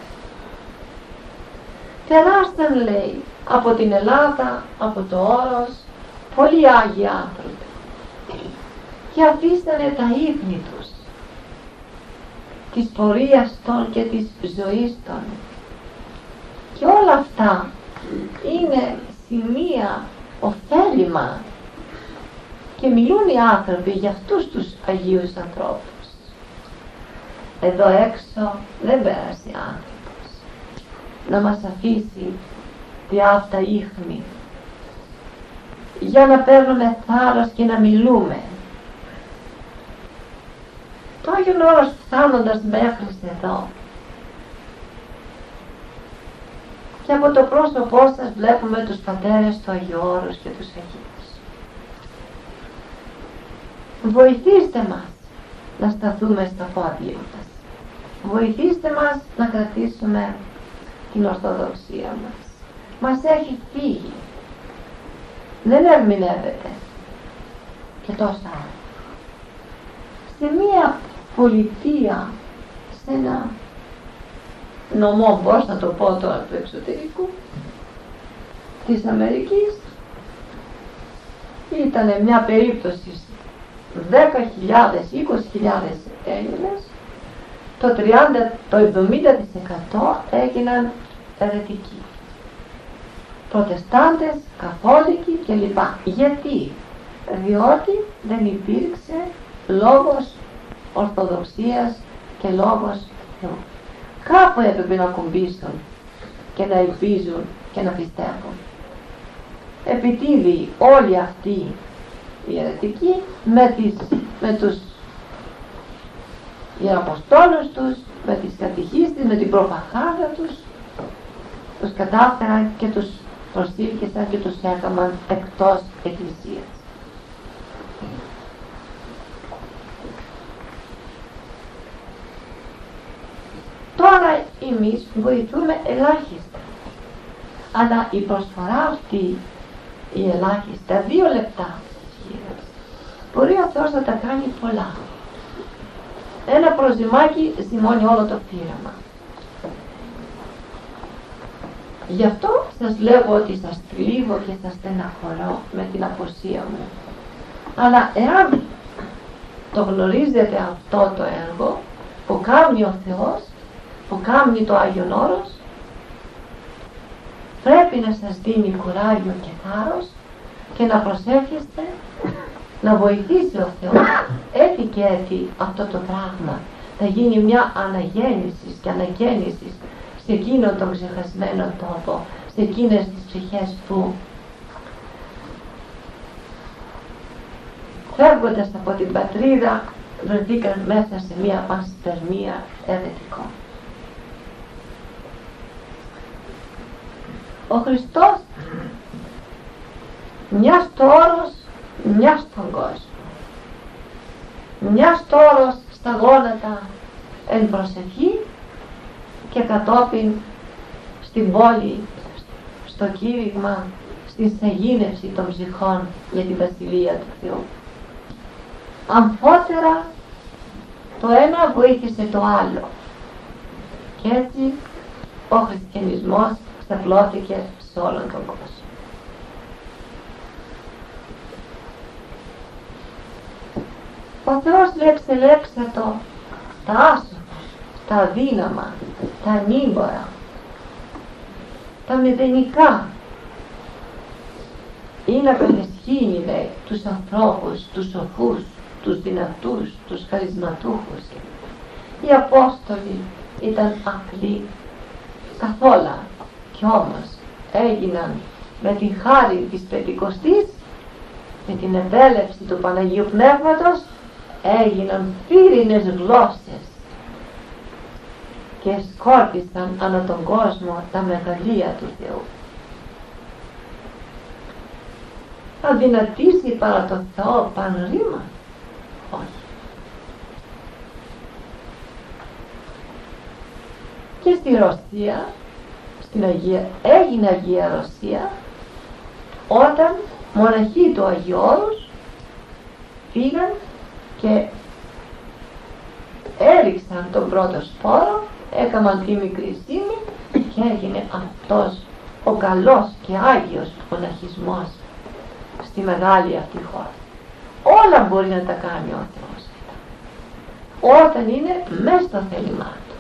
Τεράσταν, λέει, από την Ελλάδα, από το Όρος, πολλοί Άγιοι άνθρωποι και αφήσανε τα ίχνη τους, της πορείας των και της ζωής των, και όλα αυτά είναι σημεία ωφέλιμα και μιλούν οι άνθρωποι για αυτούς τους Αγίους ανθρώπους. Εδώ έξω δεν πέρασε άνθρωπος να μας αφήσει διάφτα ίχνη για να παίρνουμε θάρρος και να μιλούμε. Το Άγιον Όρος, φτάνοντας μέχρι εδώ, και από το πρόσωπό σας βλέπουμε τους πατέρες του Αγίου Όρους και τους Αγίους. Βοηθήστε μας να σταθούμε στα πόδια μας. Βοηθήστε μας να κρατήσουμε την Ορθοδοξία μας. Μας έχει φύγει. Δεν ερμηνεύεται. Και τόσα άλλα. Σε μία πολιτεία, σε ένα νομό, πώς να το πω τώρα, του εξωτερικού της Αμερικής, ήταν μια περίπτωση 10.000, 20.000 Έλληνες, το 70% έγιναν αιρετικοί, προτεστάντες, καθόλικοι κλπ. Γιατί? Διότι δεν υπήρξε λόγος Ορθοδοξίας και λόγος Θεού. Κάπου έπρεπε να κουμπίσουν και να ελπίζουν και να πιστεύουν. Επιτίδη όλοι αυτοί οι αιρετικοί με τους ιεραποστόλους τους, με τις κατηχίστες, με την προπαγάνδα τους κατάφεραν και τους προσήλκησαν και τους έκαναν εκτός Εκκλησίας. Τώρα εμείς βοηθούμε ελάχιστα, αλλά η προσφορά αυτή, η ελάχιστα, 2 λεπτά, μπορεί ο Θεός να τα κάνει πολλά. Ένα προζυμάκι ζυμώνει όλο το πείραμα. Γι' αυτό σας λέγω ότι σας θλίβω και σας στεναχωρώ με την αποσία μου. Αλλά εάν το γνωρίζετε αυτό το έργο που κάνει ο Θεός, που κάνει το Άγιον Όρος, πρέπει να σας δίνει κουράγιο και θάρρος και να προσεύχεστε να βοηθήσει ο Θεός έτσι και έτσι αυτό το πράγμα. Θα γίνει μια αναγέννηση και αναγέννηση σε εκείνο τον ξεχασμένο τόπο, σε εκείνες τις ψυχές που φεύγοντας από την πατρίδα βρεθήκαν μέσα σε μια πανσπερμία αιρετικών. Ο Χριστός μιας το όρος, μιας τον κόσμο. Μιας το όρος στα γόνατα εν προσευχή και κατόπιν στην πόλη, στο κήρυγμα, στην σαγίνευση των ψυχών για την Βασιλεία του Θεού. Αμφότερα το ένα βοήθησε το άλλο και έτσι ο χριστιανισμός ξαπλώθηκε σε όλον τον κόσμο. Ο Θεός εξελέξε το τα άσωπα, τα αδύναμα, τα ανήμπορα, τα μηδενικά ή να κατεσχύνει λέει τους ανθρώπους, τους σοφούς, τους δυνατούς, τους χαρισματούχους. Οι Απόστολοι ήταν απλοί καθόλου κι όμως έγιναν με την χάρη της Πεντηκοστής, με την επέλευση του Παναγίου Πνεύματος, έγιναν φύρινες γλώσσες και σκόρπισαν ανά τον κόσμο τα μεγαλεία του Θεού. Αδυνατήσει παρά το Θεό πάνω ρήμα? Όχι. Και στη Ρωσία, στην έγινε Αγία Ρωσία όταν μοναχοί του Αγίου Όρους πήγαν και έριξαν τον πρώτο σπόρο, έκαναν τη μικρή σήμη και έγινε αυτός ο καλός και άγιος μοναχισμός στη μεγάλη αυτή χώρα. Όλα μπορεί να τα κάνει ο Θεός όταν είναι μέσα στο θέλημά του.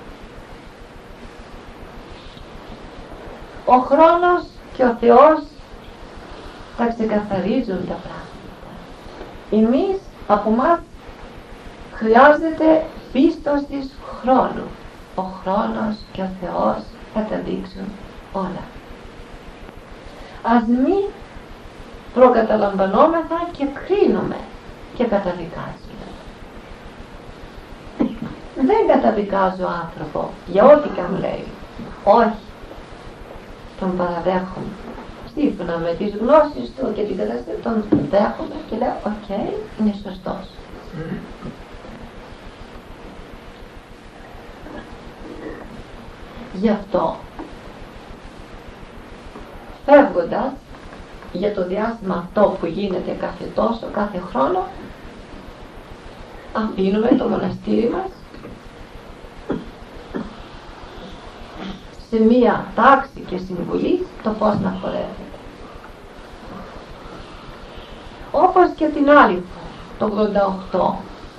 Ο χρόνος και ο Θεός θα ξεκαθαρίζουν τα πράγματα. Εμείς από μας χρειάζεται πίστοσης χρόνου. Ο χρόνος και ο Θεός θα τα δείξουν όλα. Ας μη προκαταλαμβανόμεθα και κρίνουμε και καταδικάζουμε. Δεν καταδικάζω άνθρωπο για ό,τι και αν λέει. Όχι. Τον παραδέχομαι. Σύμφωνα με τις γνώσεις του και την κατάσταση, τον δέχομαι και λέω οκ, είναι σωστός. Γι' αυτό, φεύγοντας για το διάστημα αυτό που γίνεται κάθε τόσο, κάθε χρόνο, αφήνουμε το μοναστήρι μας σε μία τάξη και συμβουλή το πώς να χορεύεται. Όπως και την άλλη το 88,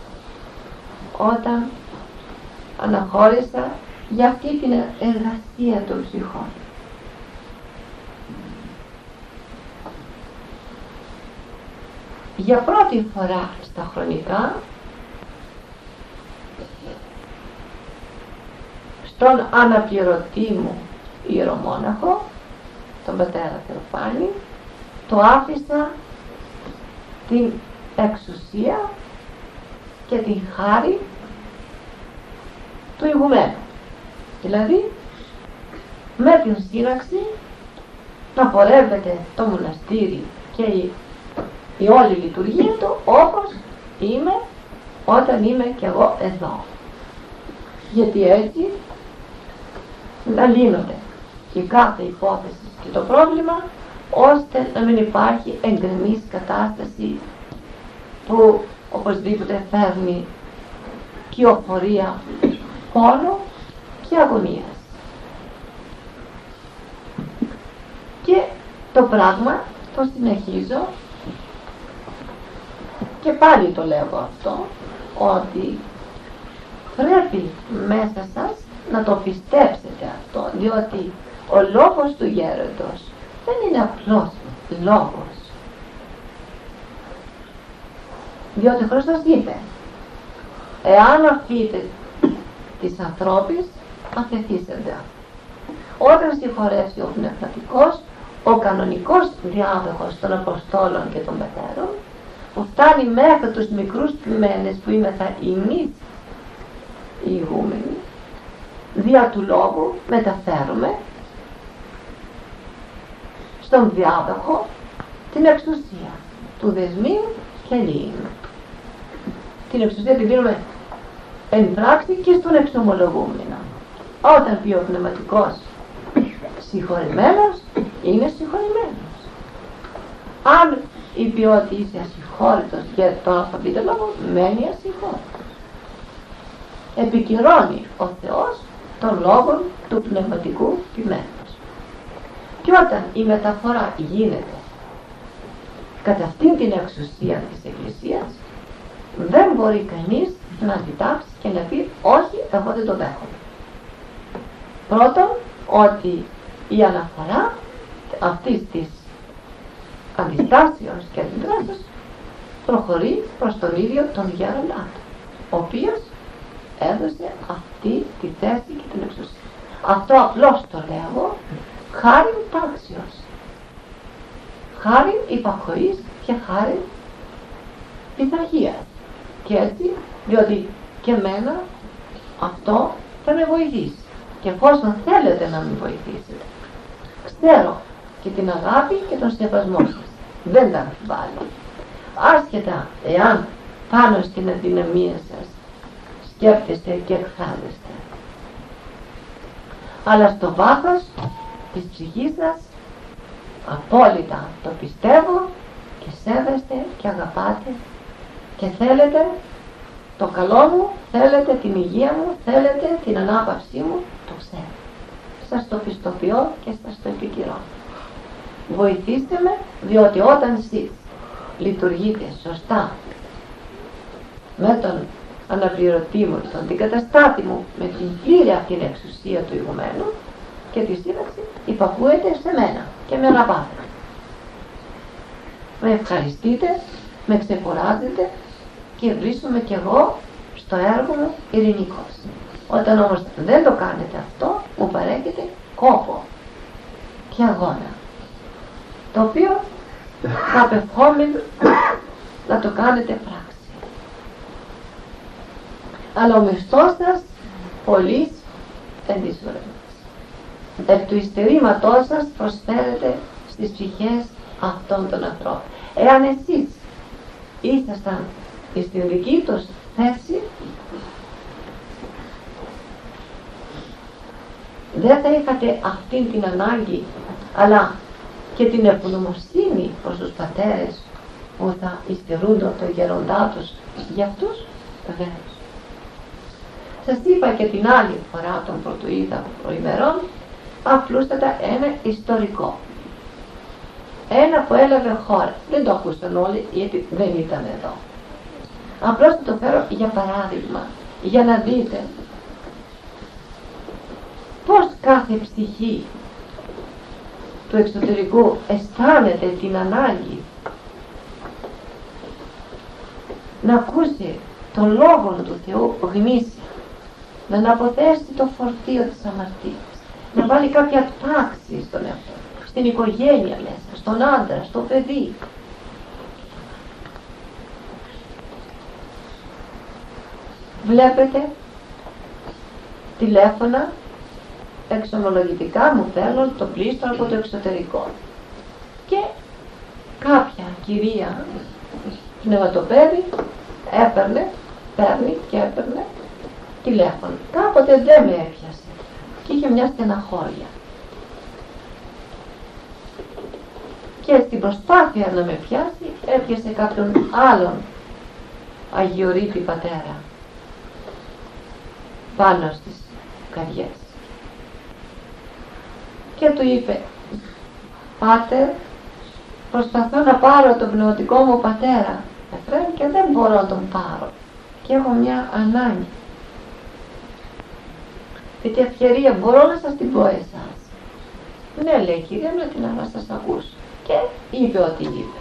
όταν αναχώρησα για αυτή την εργασία των ψυχών. Για πρώτη φορά στα χρονικά, στον αναπληρωτή μου ιερομόναχο, τον πατέρα Θεοφάνη, το άφησα την εξουσία και την χάρη του ηγουμένου. Δηλαδή, με την σύραξη να πορεύεται το μοναστήρι και η όλη λειτουργία του όπως είμαι όταν είμαι κι εγώ εδώ. Γιατί έτσι να λύνονται η κάθε υπόθεση και το πρόβλημα, ώστε να μην υπάρχει εγκρεμής κατάσταση που οπωσδήποτε φέρνει κυοφορία, πόνο και αγωνίας. Και το πράγμα το συνεχίζω και πάλι το λέω αυτό, ότι πρέπει μέσα σας να το πιστέψετε αυτό, διότι ο λόγος του γέροντος δεν είναι απλός λόγος. Διότι ο Χριστός είπε, εάν αφείτε τις ανθρώπεις, αφαιθήσετε. Όταν συγχωρέσει ο πνευματικός, ο κανονικός διάδοχος των Αποστόλων και των Πατέρων, που φτάνει μέχρι τους μικρούς ποιμένες που είμεθα εμείς οι ηγούμενοι, δια του λόγου μεταφέρουμε στον διάδοχο την εξουσία του δεσμίου και λύγου. Την εξουσία την δίνουμε εν πράξη και στον εξομολογούμενο. Όταν πει ο πνευματικός συγχωρημένος, είναι συγχωρημένος. Αν είπε ότι είσαι ασυγχώρητος για τον αλφαβήτα λόγο, μένει ασυγχώρητος. Επικυρώνει ο Θεός τον λόγο του πνευματικού ποιμένου. Και όταν η μεταφορά γίνεται κατά αυτήν την εξουσία της Εκκλησίας, δεν μπορεί κανείς να διτάξει και να πει όχι, εγώ δεν το δέχομαι. Πρώτον, ότι η αναφορά αυτής της αντιστάσεως και αντιδράσεως προχωρεί προς τον ίδιο τον γέροντά του, ο οποίος έδωσε αυτή τη θέση και την εξουσία. Αυτό απλώς το λέω χάριν τάξεως, χάριν υπακοής και χάριν πειθαρχίας. Και έτσι, διότι και εμένα αυτό θα με βοηθήσει. Και εφόσον θέλετε να με βοηθήσετε, ξέρω και την αγάπη και τον σεβασμό σας. Δεν τα αμφιβάλλω. Άσχετα εάν πάνω στην αδυναμία σας σκέφτεστε και εκφράζεστε. Αλλά στο βάθος της ψυχής σας απόλυτα το πιστεύω και σέβεστε και αγαπάτε και θέλετε το καλό μου, θέλετε την υγεία μου, θέλετε την ανάπαυσή μου, το ξέρω. Σας το πιστοποιώ και σας το επικυρώνω. Βοηθήστε με, διότι όταν εσείς λειτουργείτε σωστά με τον αναπληρωτή μου, τον αντικαταστάτη μου, με την πλήρη αυτή εξουσία του ηγουμένου και τη σύνταξη, υπακούετε σε μένα και με αγαπάτε. Με ευχαριστείτε, με ξεκουράζετε και βρίσκομαι κι εγώ στο έργο μου ειρηνικός. Όταν όμως δεν το κάνετε αυτό, μου παρέχετε κόπο και αγώνα, το οποίο θα απευχόμουν να το κάνετε πράξη. αλλά ο μισθός σας πολύς εν της ουρανής. Εκ του υστερήματός σας προσφέρετε στις ψυχές αυτών των ανθρώπων. Εάν εσείς ήσασταν στην δική τους θέση, δεν θα είχατε αυτήν την ανάγκη, αλλά και την ευγνωμοσύνη προς τους πατέρες που θα υστερούνται το γεροντά τους για αυτούς. Βεβαίως. Σας είπα και την άλλη φορά των πρωτοείδα προημερών, απλούστατα ένα ιστορικό. Ένα που έλαβε χώρα. Δεν το ακούσαν όλοι γιατί δεν ήταν εδώ. Απλώς το φέρω για παράδειγμα, για να δείτε πώς κάθε ψυχή του εξωτερικού αισθάνεται την ανάγκη να ακούσει τον Λόγο του Θεού γνήσια, να αποθέσει το φορτίο της αμαρτίας, να βάλει κάποια τάξη στον εαυτό, στην οικογένεια μέσα, στον άντρα, στο παιδί. Βλέπετε τηλέφωνα εξομολογητικά μου φέρνουν το πλήστρο από το εξωτερικό και κάποια κυρία πνευματοπαίδη παίρνει και έπαιρνε τηλέφωνο. Κάποτε δεν με έπιασε και είχε μια στεναχώρια και στην προσπάθεια να με πιάσει έπιασε κάποιον άλλον αγιορείτη πατέρα πάνω στις καρδιές και του είπε, πάτερ, προσπαθώ να πάρω τον πνευματικό μου πατέρα Εφραίμ και δεν μπορώ να τον πάρω και έχω μια ανάγκη. Γιατί ευκαιρία μπορώ να σας την πω εσάς. Ναι, λέει κυρία μου, την να σας ακούσω. Και είπε ό,τι είπε.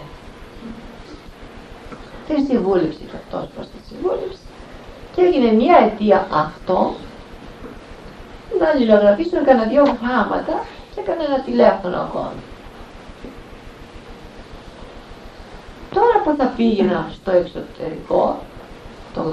Την συμβούλεψε και αυτός προς τη συμβούλεψη και έγινε μια αιτία αυτό να αλληλογραφήσουν κανένα 2 γράμματα και έκανε ένα τηλέφωνο ακόμα. Τώρα που θα πήγαινα στο εξωτερικό το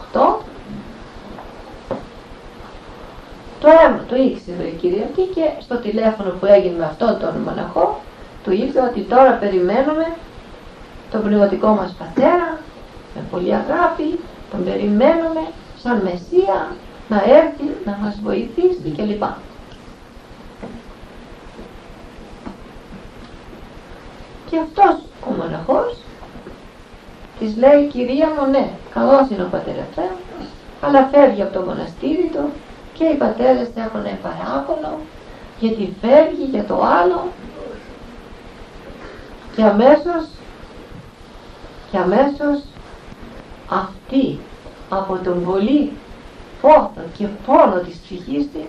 88, το ήξερε η κυρία αυτή και στο τηλέφωνο που έγινε με αυτόν τον μοναχό του είπε ότι τώρα περιμένουμε τον πνευματικό μας πατέρα με πολύ αγάπη, τον περιμένουμε σαν Μεσσία να έρθει να μας βοηθήσει κλπ. Και αυτός ο μοναχός της λέει, κυρία μου, ναι, καλός είναι ο πατέρα Εφραίμ, αλλά φεύγει από το μοναστήρι του και οι πατέρες έχουν παράπονο γιατί φεύγει για το άλλο και αμέσως αυτή από τον πολύ πόθο και πόνο της ψυχής της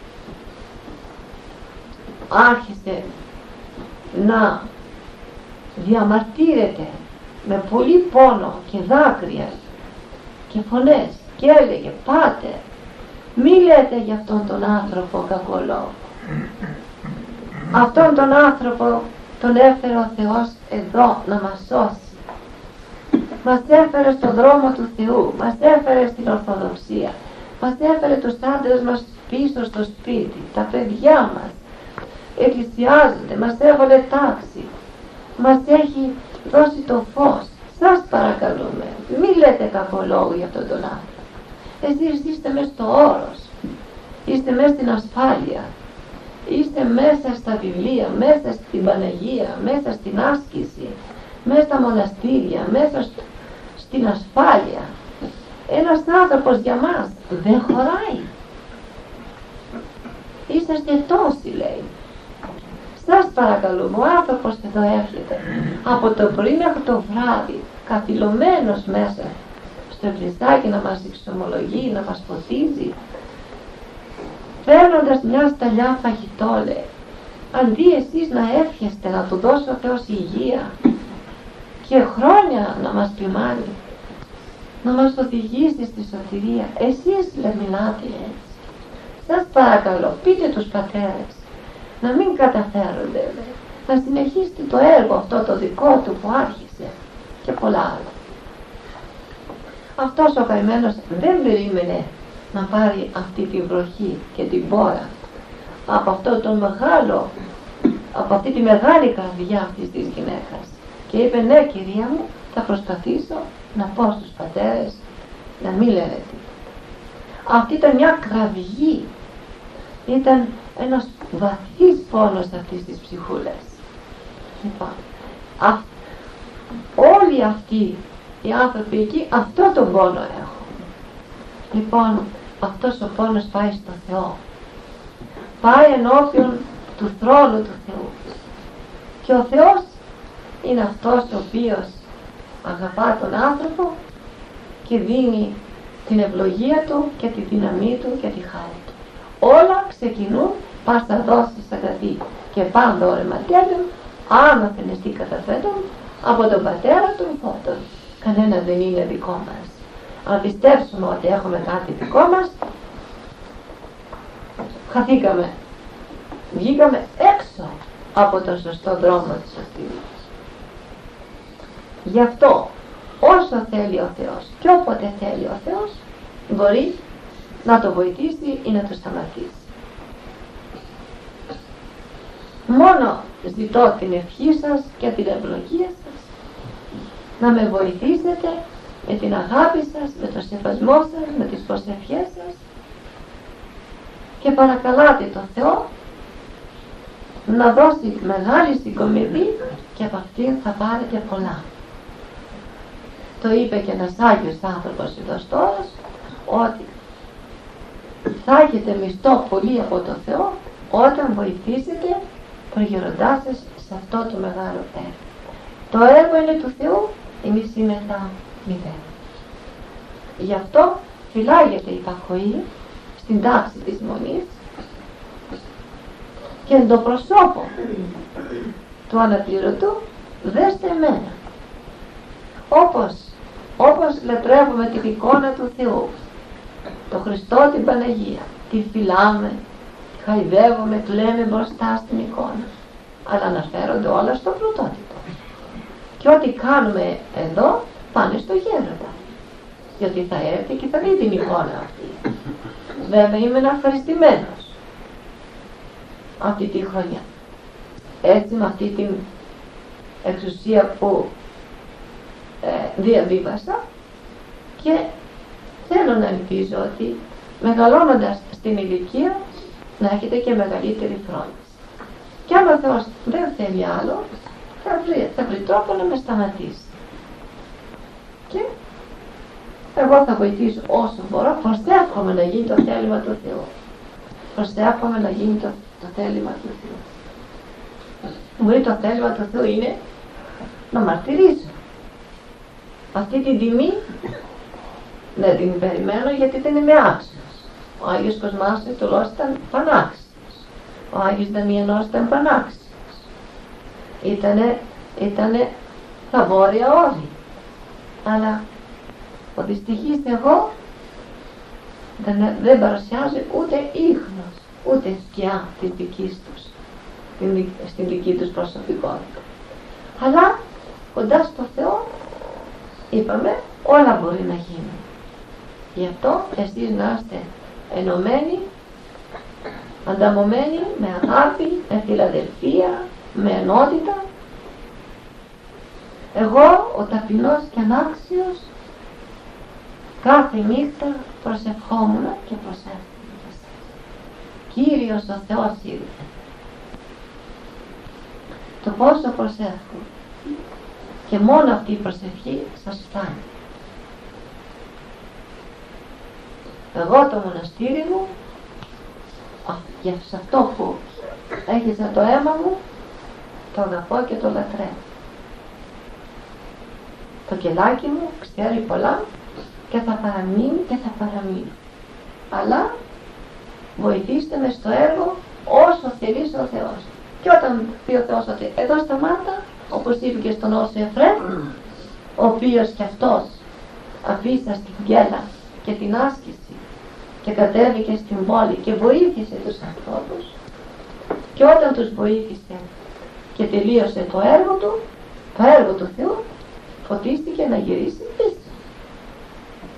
άρχισε να διαμαρτύρεται με πολύ πόνο και δάκρυα και φωνές και έλεγε, πάτερ, μη λέτε για αυτόν τον άνθρωπο κακό λόγο. Αυτόν τον άνθρωπο τον έφερε ο Θεός εδώ να μας σώσει. Μας έφερε στον δρόμο του Θεού, μας έφερε στην Ορθοδοξία, μας έφερε τους άντρες μας πίσω στο σπίτι, τα παιδιά μας εκκλησιάζονται, μας έβαλε τάξη, μας έχει δώσει το φως. Σας παρακαλούμε, μη λέτε κακό λόγο για αυτόν τον άνθρωπο. Εσείς είστε μέσα στο όρος, είστε μέσα στην ασφάλεια, είστε μέσα στα βιβλία, μέσα στην Παναγία, μέσα στην άσκηση, μέσα στα μοναστήρια, μέσα στην ασφάλεια. Ένας άνθρωπος για μας δεν χωράει. Είσαστε τόσοι, λέει. Σας παρακαλούμε, ο άνθρωπος εδώ έρχεται από το πρωί μέχρι το βράδυ, καθυλωμένος μέσα στο εκκλησάκι να μας εξομολογεί, να μας φωτίζει, παίρνοντας μια σταλιά φαγητό, λέει. Αντί εσείς να εύχεστε να του δώσει ο Θεός υγεία και χρόνια να μας ποιμάνει, να μας οδηγήσει στη σωτηρία, εσείς μιλάτε έτσι. Σας παρακαλώ, πείτε τους πατέρες να μην καταφέρονται, λέει, να συνεχίσετε το έργο αυτό το δικό του που άρχισε και πολλά άλλα. Αυτός ο καημένος δεν περίμενε να πάρει αυτή τη βροχή και την πόρα από αυτό το μεγάλο, από αυτή τη μεγάλη καρδιά αυτής της γυναίκας, και είπε, ναι κυρία μου, θα προσπαθήσω να πω στους πατέρες να μην λένε τίποτα. Αυτή ήταν μια κραυγή, ήταν ένας βαθύς πόνος αυτής της ψυχούλας. Λοιπόν, όλοι αυτοί οι άνθρωποι εκεί αυτό τον πόνο έχουν. Λοιπόν, αυτός ο πόνος πάει στο Θεό, πάει ενώπιον του θρόνου του Θεού, και ο Θεός είναι αυτός ο οποίος αγαπά τον άνθρωπο και δίνει την ευλογία του και τη δύναμή του και τη χάρη του. Όλα ξεκινούν, πας θα δώσεις αγαθή και πάντα ωρεματέλων, άμα φαινεστεί καταφέτων, από τον πατέρα των φώτων. Κανένα δεν είναι δικό μας. Αν πιστέψουμε ότι έχουμε κάτι δικό μας, χαθήκαμε. Βγήκαμε έξω από τον σωστό δρόμο της σωτηρίας. Γι' αυτό όσο θέλει ο Θεός και όποτε θέλει ο Θεός, μπορεί να το βοηθήσει ή να το σταματήσει. Μόνο ζητώ την ευχή σας και την ευλογία σας να με βοηθήσετε με την αγάπη σας, με το σεβασμό σας, με τις προσευχές σας, και παρακαλάτε τον Θεό να δώσει μεγάλη συγκομιδή και από αυτήν θα πάρετε πολλά. Το είπε και ένας Άγιος άνθρωπος εδώ στόρας, ότι θα έχετε μισθό πολύ από το Θεό όταν βοηθήσετε τον γεροντά σας σε αυτό το μεγάλο έργο. Το έργο είναι του Θεού, εμείς είμεθα μηδέν. Γι' αυτό φυλάγεται η υπακοή στην τάξη της μονής και εν το προσώπο του αναπληρωτού δέστε εμένα. Όπως λατρεύουμε την εικόνα του Θεού, το Χριστό, την Παναγία, τη φυλάμε, τη χαϊδεύουμε, κλαίμε μπροστά στην εικόνα, αλλά αναφέρονται όλα στο πρωτότυπο. Και ό,τι κάνουμε εδώ πάνε στο γέροντα, γιατί θα έρθει και θα δει την εικόνα αυτή. Βέβαια είμαι ευχαριστημένος αυτή τη χρονιά, έτσι με αυτή την εξουσία που διαβίβασα, και θέλω να ελπίζω ότι μεγαλώνοντας στην ηλικία να έχετε και μεγαλύτερη φρόνηση. Και αν ο Θεός δεν θέλει άλλο, θα βρει τρόπο να με σταματήσει. Και εγώ θα βοηθήσω όσο μπορώ, προσεύχομαι να γίνει το θέλημα του Θεού. Προσεύχομαι να γίνει το θέλημα του Θεού. Μπορεί το θέλημα του Θεού είναι να μαρτυρήσω. Αυτή την τιμή δεν την περιμένω, γιατί δεν είμαι άξιος. Ο Άγιος Κοσμάς Ιτωλός ήταν πανάξιος. Ο Άγιος Δαμιανός ήταν πανάξιος. Ήτανε τα βόρεια όρη. Αλλά ο δυστυχής εγώ δεν παρουσιάζει ούτε ίχνος, ούτε σκιά της δικής τους, στην δική τους προσωπικότητα. Αλλά κοντά στο Θεό, είπαμε, όλα μπορεί να γίνουν. Γι' αυτό εσείς να είστε ενωμένοι, ανταμωμένοι με αγάπη, με φιλαδελφία, με ενότητα. Εγώ, ο ταπεινός και ανάξιος, κάθε νύχτα προσευχόμουν και προσεύχομαι. Κύριος ο Θεός ήρθε. Το πόσο προσεύχομαι. Και μόνο αυτή η προσευχή σας φτάνει. Εγώ το μοναστήρι μου, για αυτό που έχιζα το αίμα μου, το αγαπώ και το λατρεύω. Το κελάκι μου ξέρει πολλά και θα παραμείνει και θα παραμείνει. Αλλά βοηθήστε με στο έργο όσο θελήσει ο Θεός. Και όταν πει ο Θεός ότι εδώ σταμάτα, όπως είπε και στον Όσο Εφραίμ, ο οποίος και αυτός αφήσα στην γκέλα και την άσκηση και κατέβηκε στην πόλη και βοήθησε τους ανθρώπους, και όταν τους βοήθησε και τελείωσε το έργο του, το έργο του Θεού, φωτίστηκε να γυρίσει πίσω.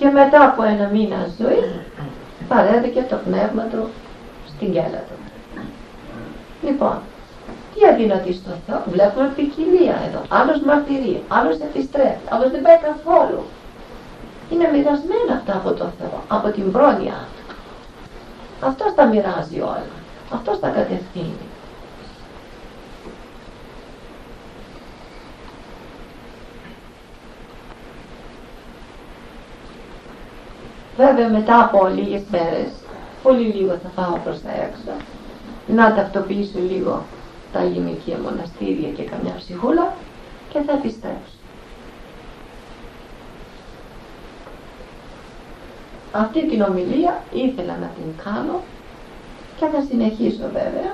μετά από ένα μήνα ζωής παρέδωκε το πνεύμα του στην κέλα του. Λοιπόν, τι αδυνατεί στο Θεό? Βλέπουμε ποικιλία εδώ. Άλλος μαρτυρεί, άλλος επιστρέφει, άλλος δεν πάει καθόλου. Είναι μοιρασμένα αυτά από το Θεό, από την πρόνοια του. Αυτός τα μοιράζει όλα, αυτός τα κατευθύνει. Βέβαια μετά από λίγες μέρες, πολύ λίγο θα πάω προς τα έξω, να τακτοποιήσω λίγο τα γυναικεία μοναστήρια και καμιά ψυχούλα και θα επιστρέψω. Αυτή την ομιλία ήθελα να την κάνω και θα συνεχίσω βέβαια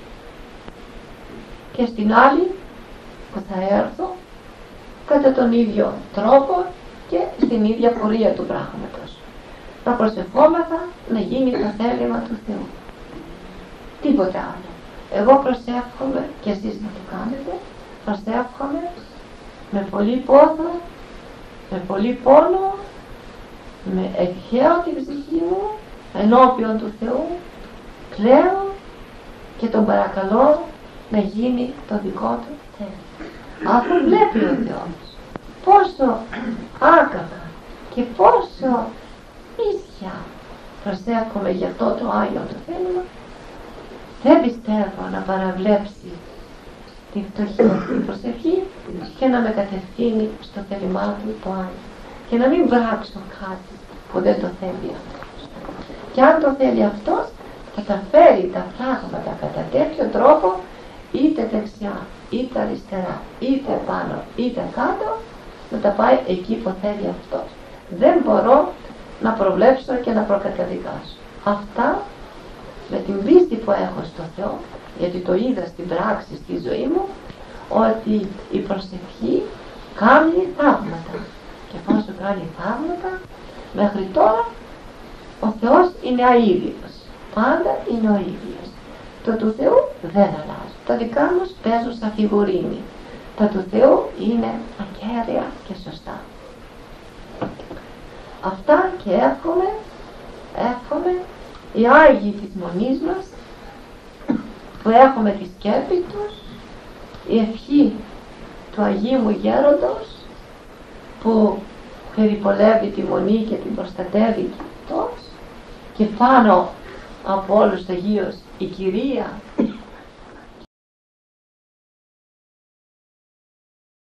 και στην άλλη που θα έρθω κατά τον ίδιο τρόπο και στην ίδια πορεία του πράγματος. Να προσευχόμεθα να γίνει το θέλημα του Θεού. Τίποτε άλλο. Εγώ προσεύχομαι και εσείς να το κάνετε. Προσεύχομαι με πολύ πόθο, με πολύ πόνο, με ευχαίω την ψυχή μου ενώπιον του Θεού, κλαίω και τον παρακαλώ να γίνει το δικό του θέλημα. Αφού βλέπει ο Θεός πόσο άκακα και πόσο ίσια προσεύχομαι για αυτό το Άγιο το θέλημα, δεν πιστεύω να παραβλέψει την φτωχή την προσευχή και να με κατευθύνει στο θέλημά του το Άγιο και να μην πράξω κάτι που δεν το θέλει αυτός. Και αν το θέλει αυτός θα τα φέρει τα πράγματα κατά τέτοιο τρόπο, είτε δεξιά είτε αριστερά, είτε πάνω είτε κάτω, να τα πάει εκεί που θέλει αυτός. Δεν μπορώ να προβλέψω και να προκαταδικάσω. Αυτά με την πίστη που έχω στο Θεό, γιατί το είδα στην πράξη στη ζωή μου, ότι η προσευχή κάνει θαύματα. Και εφόσον κάνει θαύματα, μέχρι τώρα ο Θεός είναι αίδιος. Πάντα είναι ο ίδιος. Το του Θεού δεν αλλάζει. Τα δικά μας παίζουν σαν φιγουρίνη. Τα του Θεού είναι ακέραια και σωστά. Αυτά και εύχομαι οι Άγιοι της Μονής μας που έχουμε τη σκέπη τους, η ευχή του Αγίου μου Γέροντος που περιπολεύει τη Μονή και την προστατεύει και αυτός, και πάνω από όλους τους Αγίους η Κυρία, η